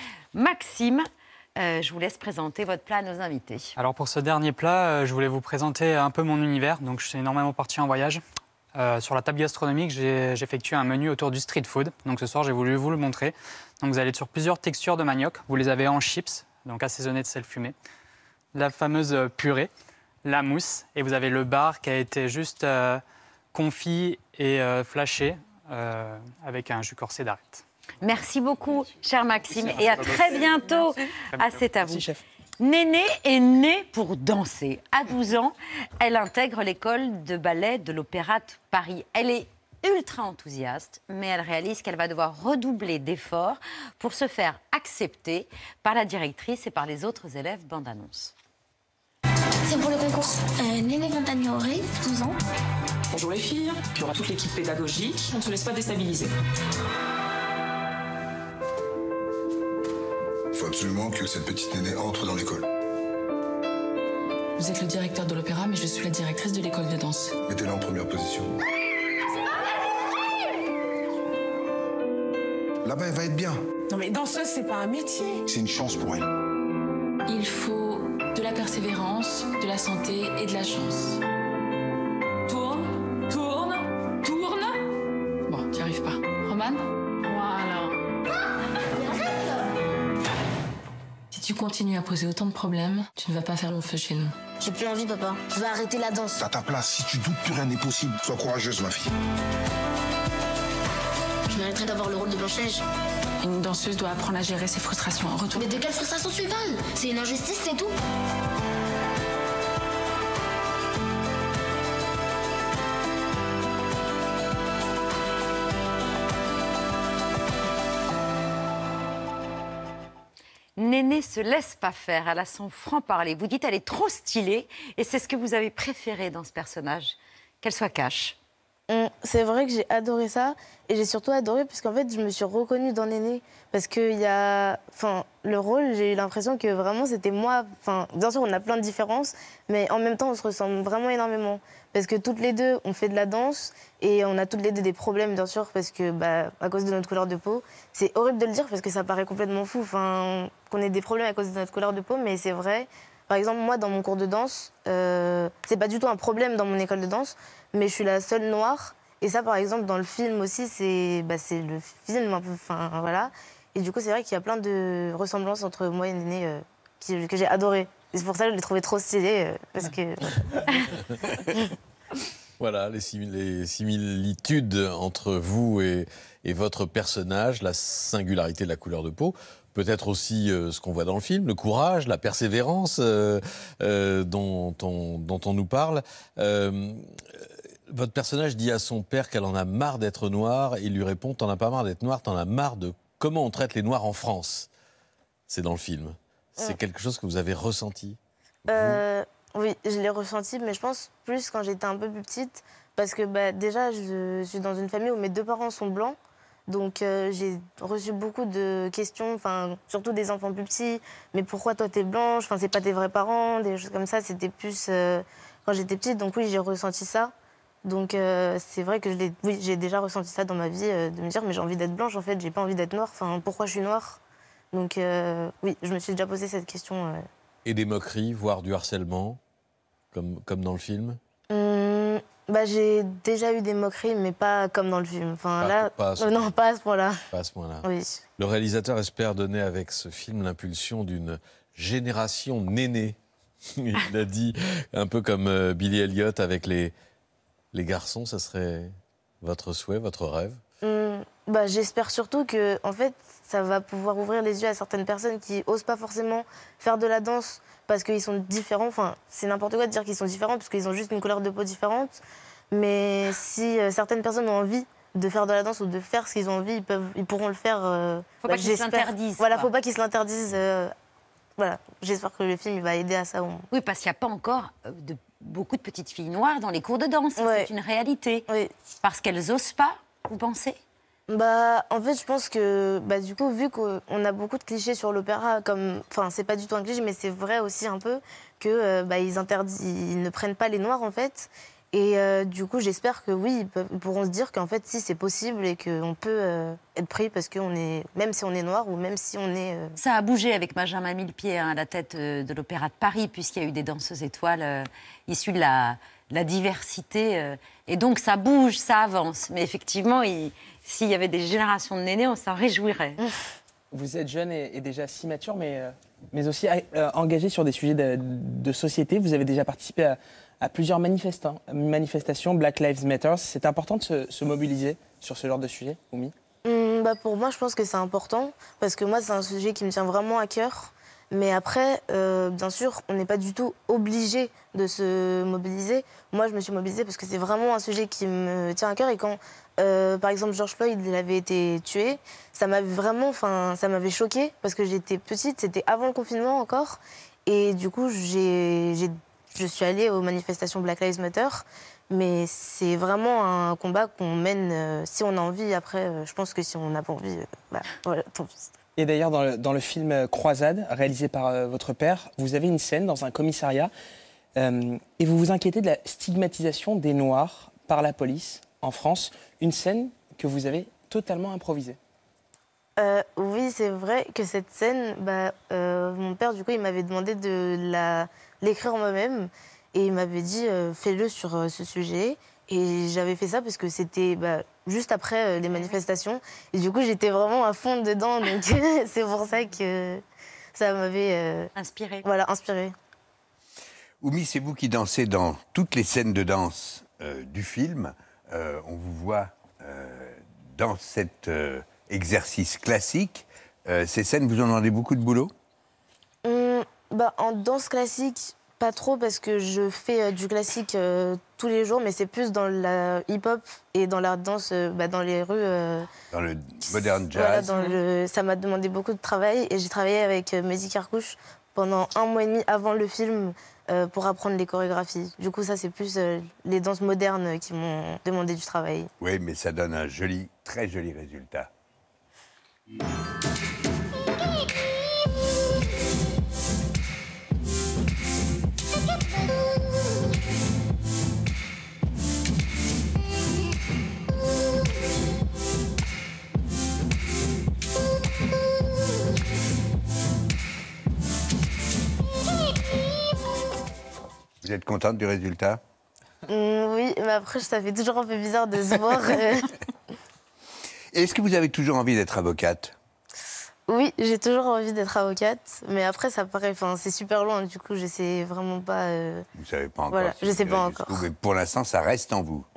Maxime, je vous laisse présenter votre plat à nos invités. Alors pour ce dernier plat, je voulais vous présenter un peu mon univers. Donc je suis énormément parti en voyage. Sur la table gastronomique, j'ai effectué un menu autour du street food. Donc ce soir, j'ai voulu vous le montrer. Donc vous allez être sur plusieurs textures de manioc. Vous les avez en chips, donc assaisonnés de sel fumé. La fameuse purée, la mousse, et vous avez le bar qui a été juste... confit et flashé avec un jus corsé d'arête. Merci beaucoup, cher Maxime, et à très bientôt à C'est à vous. Néné est née pour danser. À 12 ans, elle intègre l'école de ballet de l'Opéra de Paris. Elle est ultra enthousiaste, mais elle réalise qu'elle va devoir redoubler d'efforts pour se faire accepter par la directrice et par les autres élèves bande-annonce. C'est pour le concours Néné Montagnoré, 12 ans. Bonjour les filles, il y aura toute l'équipe pédagogique, on ne se laisse pas déstabiliser. Il faut absolument que cette petite Néné entre dans l'école. Vous êtes le directeur de l'opéra, mais je suis la directrice de l'école de danse. Mettez-la en première position. Là-bas, elle va être bien. Non mais danseuse, c'est pas un métier. C'est une chance pour elle. Il faut de la persévérance, de la santé et de la chance. Tourne, tourne, tourne. Bon, tu n'y arrives pas. Romane? Voilà. Si tu continues à poser autant de problèmes, tu ne vas pas faire long feu chez nous. J'ai plus envie, papa. Je vais arrêter la danse. À ta place, si tu doutes, plus rien n'est possible. Sois courageuse, ma fille. Je mériterais d'avoir le rôle de Blanche-Neige. Une danseuse doit apprendre à gérer ses frustrations. Retourne. Mais de quelle frustration tu parles? C'est une injustice, c'est tout. Néné se laisse pas faire, elle a son franc-parler. Vous dites elle est trop stylée et c'est ce que vous avez préféré dans ce personnage, qu'elle soit cash. C'est vrai que j'ai adoré ça et j'ai surtout adoré parce qu'en fait je me suis reconnue dans Néné parce que le rôle, j'ai eu l'impression que vraiment c'était moi. Bien sûr on a plein de différences, mais en même temps on se ressemble vraiment énormément parce que toutes les deux on fait de la danse et on a toutes les deux des problèmes bien sûr parce que à cause de notre couleur de peau. C'est horrible de le dire parce que ça paraît complètement fou qu'on ait des problèmes à cause de notre couleur de peau, mais c'est vrai. Par exemple, moi, dans mon cours de danse, c'est pas du tout un problème dans mon école de danse, mais je suis la seule noire. Et ça, par exemple, dans le film aussi, c'est le film un peu, voilà. Et du coup, c'est vrai qu'il y a plein de ressemblances entre moi et Néné que j'ai adoré. Et c'est pour ça que je l'ai trouvé trop stylé, parce que... Voilà, les similitudes entre vous et votre personnage, la singularité de la couleur de peau. peut-être aussi ce qu'on voit dans le film, le courage, la persévérance dont on nous parle. Votre personnage dit à son père qu'elle en a marre d'être noire. Il lui répond, t'en as pas marre d'être noire, t'en as marre de comment on traite les noirs en France. C'est dans le film. C'est quelque chose que vous avez ressenti? Oui, je l'ai ressenti, mais je pense plus quand j'étais un peu plus petite. Parce que déjà, je suis dans une famille où mes 2 parents sont blancs. Donc j'ai reçu beaucoup de questions, surtout des enfants plus petits. Mais pourquoi toi t'es blanche? C'est pas tes vrais parents, des choses comme ça. C'était plus quand j'étais petite. Donc oui, j'ai ressenti ça. Donc c'est vrai que j'ai déjà ressenti ça dans ma vie, de me dire mais j'ai envie d'être blanche en fait, j'ai pas envie d'être noire. Pourquoi je suis noire? Donc oui, je me suis déjà posé cette question. Et des moqueries, voire du harcèlement, comme dans le film? J'ai déjà eu des moqueries, mais pas comme dans le film. Non, pas à ce point-là. Pas à ce point-là. Oui. Le réalisateur espère donner avec ce film l'impulsion d'une génération nénée. Il a dit un peu comme Billy Elliot avec les garçons. Ça serait votre souhait, votre rêve? J'espère surtout que, en fait, ça va pouvoir ouvrir les yeux à certaines personnes qui osent pas forcément faire de la danse parce qu'ils sont différents. C'est n'importe quoi de dire qu'ils sont différents parce qu'ils ont juste une couleur de peau différente. Mais si certaines personnes ont envie de faire de la danse ou de faire ce qu'ils ont envie, ils pourront le faire. Faut pas qu'ils se l'interdisent. Voilà, faut pas qu'ils se l'interdisent. Voilà, j'espère que le film va aider à ça. Oui, parce qu'il n'y a pas encore beaucoup de peties filles noires dans les cours de danse. C'est une réalité. Oui. Parce qu'elles osent pas, vous pensez? En fait, je pense que, du coup, vu qu'on a beaucoup de clichés sur l'opéra, c'est pas du tout un cliché, mais c'est vrai aussi un peu que ils ne prennent pas les noirs, en fait. Et du coup, j'espère que oui, ils pourront se dire qu'en fait, si, c'est possible et qu'on peut être pris parce qu'on est, même si on est noir ou même si on est... Ça a bougé avec Benjamin Millepied à la tête de l'Opéra de Paris, puisqu'il y a eu des danseuses étoiles issues de la diversité. Et donc, ça bouge, ça avance. Mais effectivement, s'il y avait des générations de nénés, on s'en réjouirait. Vous êtes jeune et déjà si mature, mais aussi engagé sur des sujets de société. Vous avez déjà participé à plusieurs manifestations, Black Lives Matter. C'est important de se mobiliser sur ce genre de sujet, Oumi? Pour moi, je pense que c'est important, parce que moi, c'est un sujet qui me tient vraiment à cœur. Mais après, bien sûr, on n'est pas du tout obligé de se mobiliser. Moi, je me suis mobilisée parce que c'est vraiment un sujet qui me tient à cœur. Et quand, par exemple, George Floyd il avait été tué, ça m'avait choquée parce que j'étais petite, c'était avant le confinement encore. Et du coup, je suis allée aux manifestations Black Lives Matter. Mais c'est vraiment un combat qu'on mène si on a envie. Après, je pense que si on n'a pas envie, voilà, tant pis. Et d'ailleurs, dans le film Croisade, réalisé par votre père, vous avez une scène dans un commissariat et vous vous inquiétez de la stigmatisation des Noirs par la police en France. Une scène que vous avez totalement improvisée. Oui, c'est vrai que cette scène, mon père, du coup, il m'avait demandé de l'écrire moi-même. Et il m'avait dit, fais-le sur ce sujet. Et j'avais fait ça parce que c'était juste après les manifestations. Et du coup, j'étais vraiment à fond dedans. Donc c'est pour ça que ça m'avait... inspiré. Voilà, inspiré. Oumi, c'est vous qui dansez dans toutes les scènes de danse du film. On vous voit dans cet exercice classique. Ces scènes, vous en demandez beaucoup de boulot? En danse classique... Pas trop parce que je fais du classique tous les jours, mais c'est plus dans la hip-hop et dans la danse dans les rues. Dans le modern jazz. Voilà, ça m'a demandé beaucoup de travail et j'ai travaillé avec Mehdi Carcouche pendant 1 mois et demi avant le film pour apprendre les chorégraphies. Du coup, ça, c'est plus les danses modernes qui m'ont demandé du travail. Oui, mais ça donne un très joli résultat. Vous êtes contente du résultat? Oui, mais après, ça fait toujours un peu bizarre de se voir. Est-ce que vous avez toujours envie d'être avocate? Oui, j'ai toujours envie d'être avocate, mais après, ça paraît, c'est super loin, du coup, je sais vraiment pas... Vous savez pas encore. Voilà, je sais pas encore. Mais pour l'instant, ça reste en vous. Oui.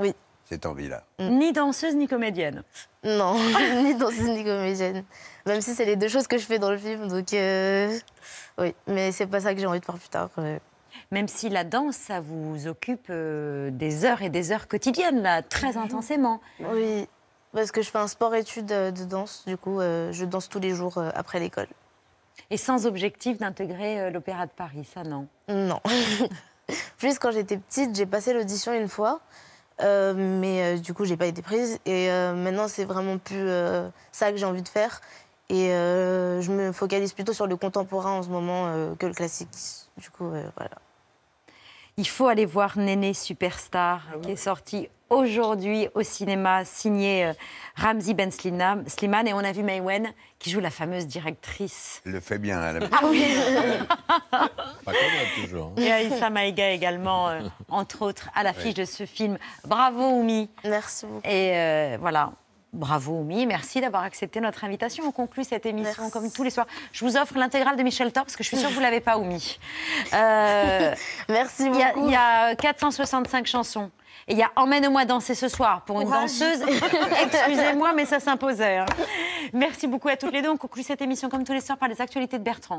cette envie-là. Ni danseuse, ni comédienne. Non, ni danseuse, ni comédienne. Même si c'est les deux choses que je fais dans le film, donc oui. Mais c'est pas ça que j'ai envie de faire plus tard. Même si la danse, ça vous occupe des heures et des heures quotidiennes, là, très intensément. Oui, parce que je fais un sport-études de danse. Du coup, je danse tous les jours après l'école. Et sans objectif d'intégrer l'Opéra de Paris, ça, non? Non. Plus quand j'étais petite, j'ai passé l'audition une fois. Mais du coup, j'ai pas été prise. Et maintenant, c'est vraiment plus ça que j'ai envie de faire. Et je me focalise plutôt sur le contemporain en ce moment que le classique. Du coup, voilà. Il faut aller voir Néné Superstar, qui est sorti aujourd'hui au cinéma, signé Ramzy Ben Slimane. Et on a vu Maïwenn, qui joue la fameuse directrice. Elle le fait bien. Ah oui. Pas comme elle, toujours. Et Aïssa Maïga également, entre autres, à l'affiche de ce film. Bravo, Oumi. Merci beaucoup. Et voilà. Bravo, Oumi. Merci d'avoir accepté notre invitation. On conclut cette émission comme tous les soirs. Je vous offre l'intégrale de Michel Thor, parce que je suis sûre que vous ne l'avez pas, Oumi. Merci beaucoup. Il y a 465 chansons. Et il y a Emmène-moi danser ce soir pour une danseuse. Excusez-moi, mais ça s'imposait. Hein. Merci beaucoup à toutes les deux. On conclut cette émission comme tous les soirs par les actualités de Bertrand.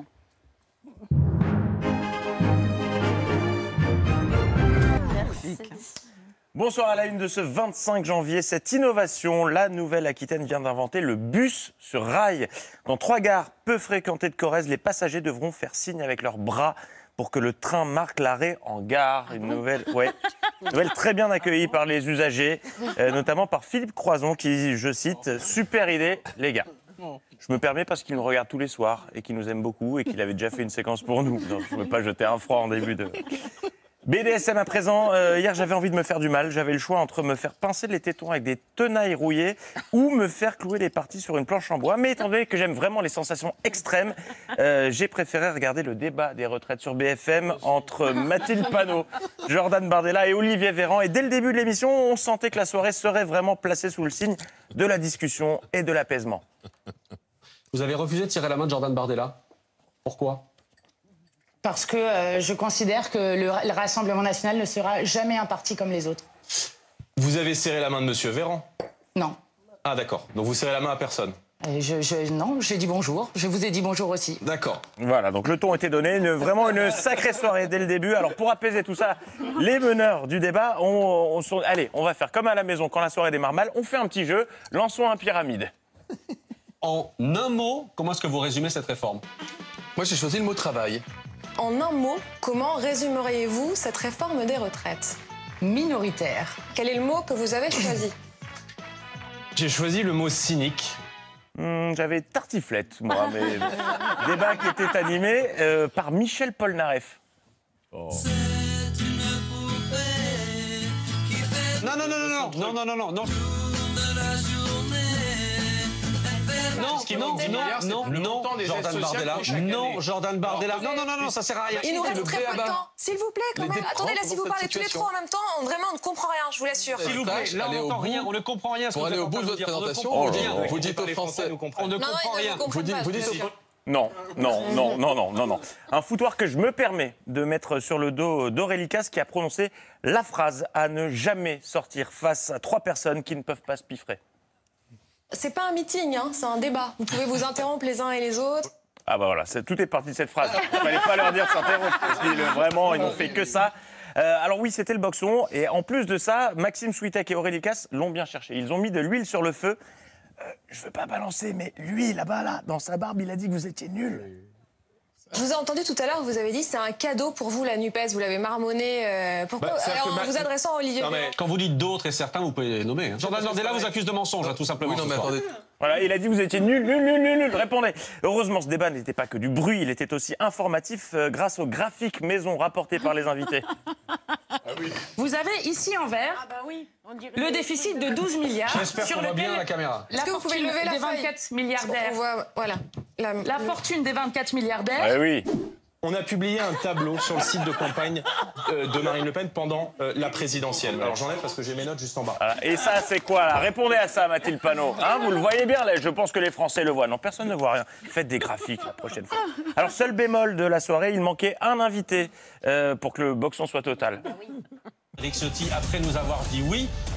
Merci. Bonsoir à la une de ce 25 janvier. Cette innovation, la Nouvelle-Aquitaine vient d'inventer le bus sur rail. Dans 3 gares peu fréquentées de Corrèze, les passagers devront faire signe avec leurs bras pour que le train marque l'arrêt en gare. Une nouvelle très bien accueillie par les usagers, notamment par Philippe Croison qui, je cite, « Super idée, les gars ». Je me permets parce qu'il nous regarde tous les soirs et qu'il nous aime beaucoup et qu'il avait déjà fait une séquence pour nous. Donc je ne veux pas jeter un froid en début de... BDSM à présent, hier j'avais envie de me faire du mal, j'avais le choix entre me faire pincer les tétons avec des tenailles rouillées ou me faire clouer les parties sur une planche en bois, mais étant donné que j'aime vraiment les sensations extrêmes, j'ai préféré regarder le débat des retraites sur BFM entre Mathilde Panot, Jordan Bardella et Olivier Véran, et dès le début de l'émission, on sentait que la soirée serait vraiment placée sous le signe de la discussion et de l'apaisement. Vous avez refusé de tirer la main de Jordan Bardella. Pourquoi ? Parce que je considère que le Rassemblement national ne sera jamais un parti comme les autres. Vous avez serré la main de Monsieur Véran ? Non. Ah d'accord, donc vous serrez la main à personne ? Non, j'ai dit bonjour. Je vous ai dit bonjour aussi. D'accord. Voilà, donc le ton était donné, vraiment une sacrée soirée dès le début. Alors pour apaiser tout ça, les meneurs du débat, allez, on va faire comme à la maison quand la soirée démarre mal, on fait un petit jeu, lançons un pyramide. En un mot, comment est-ce que vous résumez cette réforme ? Moi j'ai choisi le mot travail. En un mot, comment résumeriez-vous cette réforme des retraites ? Minoritaire. Quel est le mot que vous avez choisi ? J'ai choisi le mot cynique. J'avais tartiflette, moi, mais débat qui était animé par Michel Polnareff. Oh. Non. Jordan Bardella. Non, ça sert à rien. Il nous reste très peu de temps. S'il vous plaît, quand même. Attendez, là, si vous parlez tous les trois en même temps, vraiment, on ne comprend rien, je vous l'assure. S'il vous plaît, là, on n'entend rien, on ne comprend rien. Pour aller au bout de votre présentation, vous dites aux Français. On ne comprend rien. Vous dites Non. Un foutoir que je me permets de mettre sur le dos d'Aurélie Casse qui a prononcé la phrase à ne jamais sortir face à 3 personnes qui ne peuvent pas se piffrer. C'est pas un meeting, hein, c'est un débat. Vous pouvez vous interrompre les uns et les autres. Ah bah voilà, tout est parti de cette phrase. Il fallait pas leur dire de s'interrompre parce qu'ils vraiment, ils n'ont fait que ça. Alors oui, c'était le boxon. Et en plus de ça, Maxime Switek et Aurélie Casse l'ont bien cherché. Ils ont mis de l'huile sur le feu. Je veux pas balancer, mais lui, là-bas, là, dans sa barbe, il a dit que vous étiez nuls. Je vous ai entendu tout à l'heure, vous avez dit c'est un cadeau pour vous, la NUPES. Vous l'avez marmonné. Pourquoi en vous adressant à Olivier Véran. Quand vous dites d'autres et certains, vous pouvez les nommer. Hein. Jordan Bardella vous accuse de mensonge, tout simplement. Oui, non, mais attendez. Voilà, il a dit que vous étiez nuls. Répondez. Heureusement, ce débat n'était pas que du bruit, il était aussi informatif grâce aux graphiques maison rapportés par les invités. Vous avez ici en vert le déficit de 12 milliards. J'espère qu'on voit bien la caméra. Est-ce que vous pouvez lever la des feuille 24 milliardaires. Voilà. La fortune des 24 milliardaires. Ah oui. On a publié un tableau sur le site de campagne de Marine Le Pen pendant la présidentielle. Alors j'enlève parce que j'ai mes notes juste en bas. Voilà. Et ça, c'est quoi là? Répondez à ça, Mathilde Panot. Hein, vous le voyez bien là. Je pense que les Français le voient. Non, personne ne voit rien. Faites des graphiques la prochaine fois. Alors, seul bémol de la soirée, il manquait un invité pour que le boxon soit total. Éric Ciotti, après nous avoir dit oui,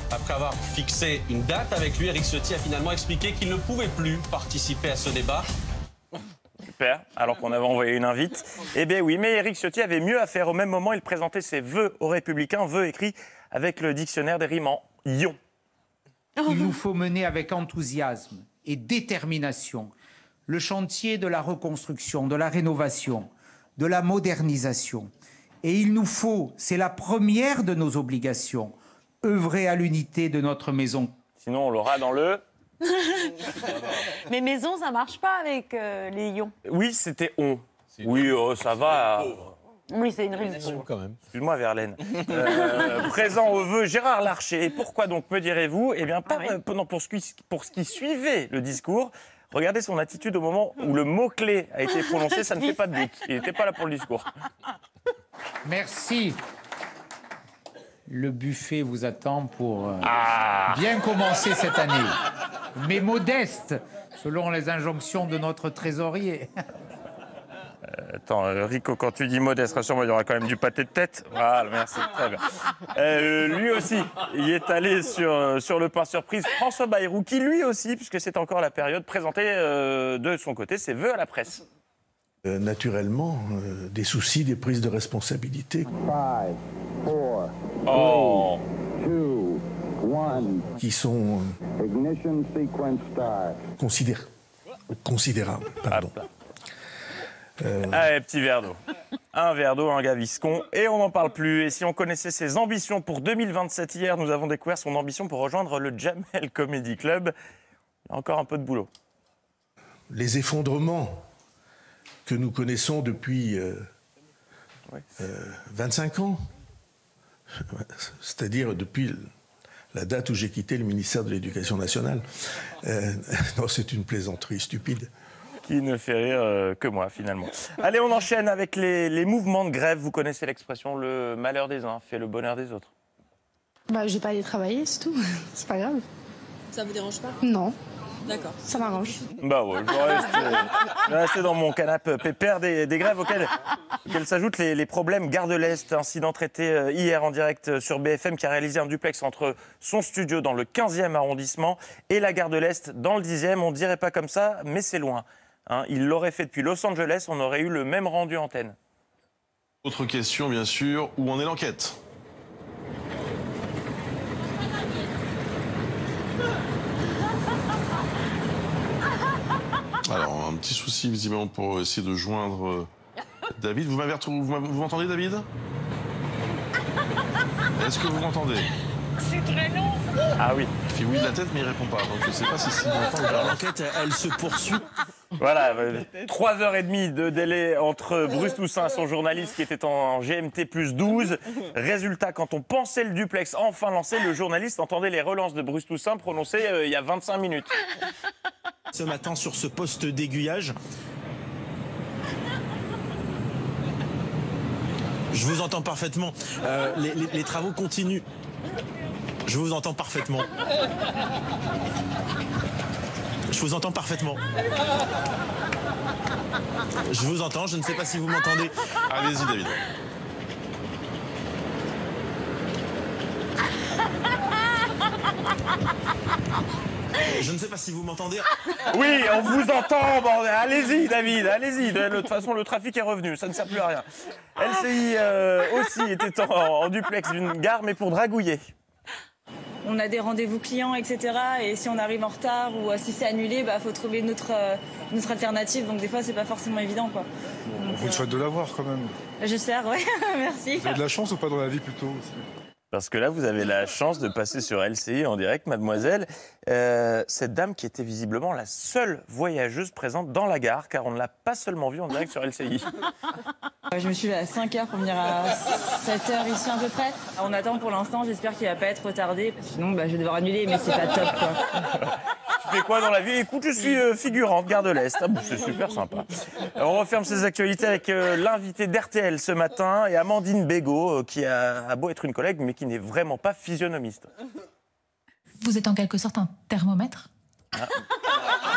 Après avoir fixé une date avec lui, Éric Ciotti a finalement expliqué qu'il ne pouvait plus participer à ce débat. Super, alors qu'on avait envoyé une invite. Eh bien oui, mais Éric Ciotti avait mieux à faire. Au même moment, il présentait ses vœux aux Républicains, vœux écrits avec le dictionnaire des rimes en ion. Il nous faut mener avec enthousiasme et détermination le chantier de la reconstruction, de la rénovation, de la modernisation. Et il nous faut, c'est la première de nos obligations, œuvrer à l'unité de notre maison. Sinon, on l'aura dans le... Mais maison, ça marche pas avec les ions. Oui, c'était on. Oui, ça va. Oui, c'est une rime. Quand même. Excuse-moi, Verlaine. Présent au vœu, Gérard Larcher. Et pourquoi donc, me direz-vous? Eh bien, pas pour ce qui suivait le discours. Regardez son attitude au moment où le mot-clé a été prononcé, ça ne fait pas de doute. Il n'était pas là pour le discours. Merci. Le buffet vous attend pour bien commencer cette année. Mais modeste, selon les injonctions de notre trésorier. Attends, Rico, quand tu dis modeste, rassure-moi, il y aura quand même du pâté de tête. Voilà, merci, très bien. Lui aussi, il est allé sur le pain surprise. François Bayrou, qui lui aussi, puisque c'est encore la période, présentait de son côté ses vœux à la presse. Naturellement, des soucis, des prises de responsabilité. 5, 4, Oh. 2, 1. Qui sont Ignition sequence start. considérables. Pardon. Allez, petit verre d'eau. Un verre d'eau, un gaviscon, et on n'en parle plus. Et si on connaissait ses ambitions pour 2027 hier, nous avons découvert son ambition pour rejoindre le Jamel Comedy Club. Il y a encore un peu de boulot. Les effondrements que nous connaissons depuis 25 ans, c'est-à-dire depuis la date où j'ai quitté le ministère de l'Éducation nationale. Non, c'est une plaisanterie stupide. Qui ne fait rire que moi, finalement. Allez, on enchaîne avec les mouvements de grève. Vous connaissez l'expression, le malheur des uns fait le bonheur des autres. Bah, je vais pas aller travailler, c'est tout. C'est pas grave. Ça vous dérange pas? Non. D'accord. Ça m'arrange. Bah ouais, je vais rester dans mon canapé pépère des grèves auxquelles s'ajoutent les problèmes Gare de l'Est. Incident traité hier en direct sur BFM qui a réalisé un duplex entre son studio dans le 15e arrondissement et la Gare de l'Est dans le 10e. On dirait pas comme ça, mais c'est loin. Hein, il l'aurait fait depuis Los Angeles, on aurait eu le même rendu antenne. Autre question, bien sûr, où en est l'enquête? Alors, un petit souci visiblement pour essayer de joindre David. Vous m'entendez, David? Est-ce que vous m'entendez? C'est très long. Ah oui. Il fait oui de la tête, mais il répond pas. Donc je ne sais pas si c'est l'enquête, elle se poursuit. Voilà, 3h30 de délai entre Bruce Toussaint et son journaliste qui était en GMT plus 12. Résultat, quand on pensait le duplex enfin lancé, le journaliste entendait les relances de Bruce Toussaint prononcées il y a 25 minutes. Ce matin, sur ce poste d'aiguillage, je vous entends parfaitement. Les travaux continuent. Je vous entends parfaitement. Je vous entends parfaitement. Je vous entends, je ne sais pas si vous m'entendez. Allez-y, David. Je ne sais pas si vous m'entendez. Oui, on vous entend, bordel. Allez-y, David, allez-y. De toute façon, le trafic est revenu, ça ne sert plus à rien. LCI aussi était en duplex d'une gare, mais pour dragouiller. On a des rendez-vous clients, etc. Et si on arrive en retard ou si c'est annulé, bah faut trouver une autre alternative. Donc des fois, c'est pas forcément évident, quoi. On vous souhaite de l'avoir quand même. J'espère, oui. Merci. Vous avez de la chance ou pas dans la vie plutôt aussi? Parce que là, vous avez la chance de passer sur LCI en direct, mademoiselle. Cette dame qui était visiblement la seule voyageuse présente dans la gare, car on ne l'a pas seulement vue en direct sur LCI. Je me suis levée à 5h pour venir à 7h ici à peu près. On attend pour l'instant, j'espère qu'il va pas être retardé. Sinon, je vais devoir annuler, mais c'est pas top, quoi. Tu fais quoi dans la vie? Écoute, je suis figurante, Gare de l'Est. Ah, c'est super sympa. On referme ces actualités avec l'invité d'RTL ce matin et Amandine Bégaud, qui a beau être une collègue, mais qui n'est vraiment pas physionomiste. Vous êtes en quelque sorte un thermomètre?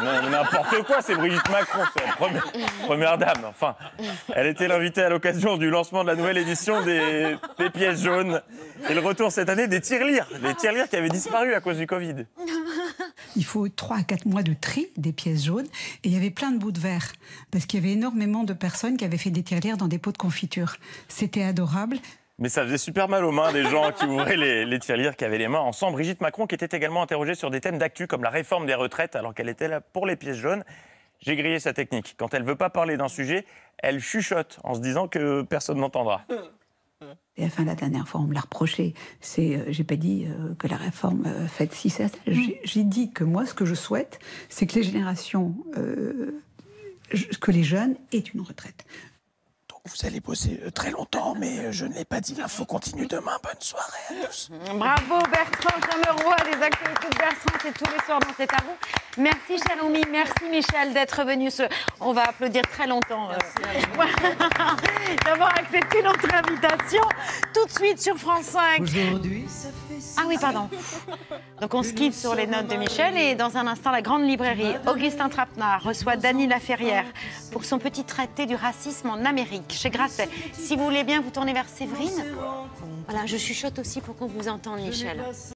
N'importe quoi, c'est Brigitte Macron, c'est la première dame. Enfin, elle était l'invitée à l'occasion du lancement de la nouvelle édition des pièces jaunes. Et le retour cette année des tirelires. Les tirelires qui avaient disparu à cause du Covid. Il faut 3 à 4 mois de tri des pièces jaunes. Et il y avait plein de bouts de verre. Parce qu'il y avait énormément de personnes qui avaient fait des tirelires dans des pots de confiture. C'était adorable. Mais ça faisait super mal aux mains des gens qui ouvraient les tirelires, qui avaient les mains en sang. Brigitte Macron qui était également interrogée sur des thèmes d'actu comme la réforme des retraites alors qu'elle était là pour les pièces jaunes. J'ai grillé sa technique. Quand elle ne veut pas parler d'un sujet, elle chuchote en se disant que personne n'entendra. Et enfin, la dernière fois, on me l'a reproché. J'ai pas dit que la réforme faite ci, ça. J'ai dit que moi, ce que je souhaite, c'est que les générations, que les jeunes aient une retraite. Vous allez bosser très longtemps, mais je ne l'ai pas dit. L'info continue demain. Bonne soirée à tous. Bravo Bertrand, comme le roi des actualités de Bertrand, c'est tous les soirs dans C'est à vous. Merci Chaloumi, merci Michel d'être venu. On va applaudir très longtemps. D'avoir accepté notre invitation. Tout de suite sur France 5. Aujourd'hui, ah oui, pardon. Donc on se quitte sur les notes de Michel et dans un instant, la grande librairie Augustin Trapenard reçoit Dany Laferrière pour son petit traité du racisme en Amérique chez Grasset. Si vous voulez bien vous tourner vers Séverine. Voilà, je chuchote aussi pour qu'on vous entende, Michel.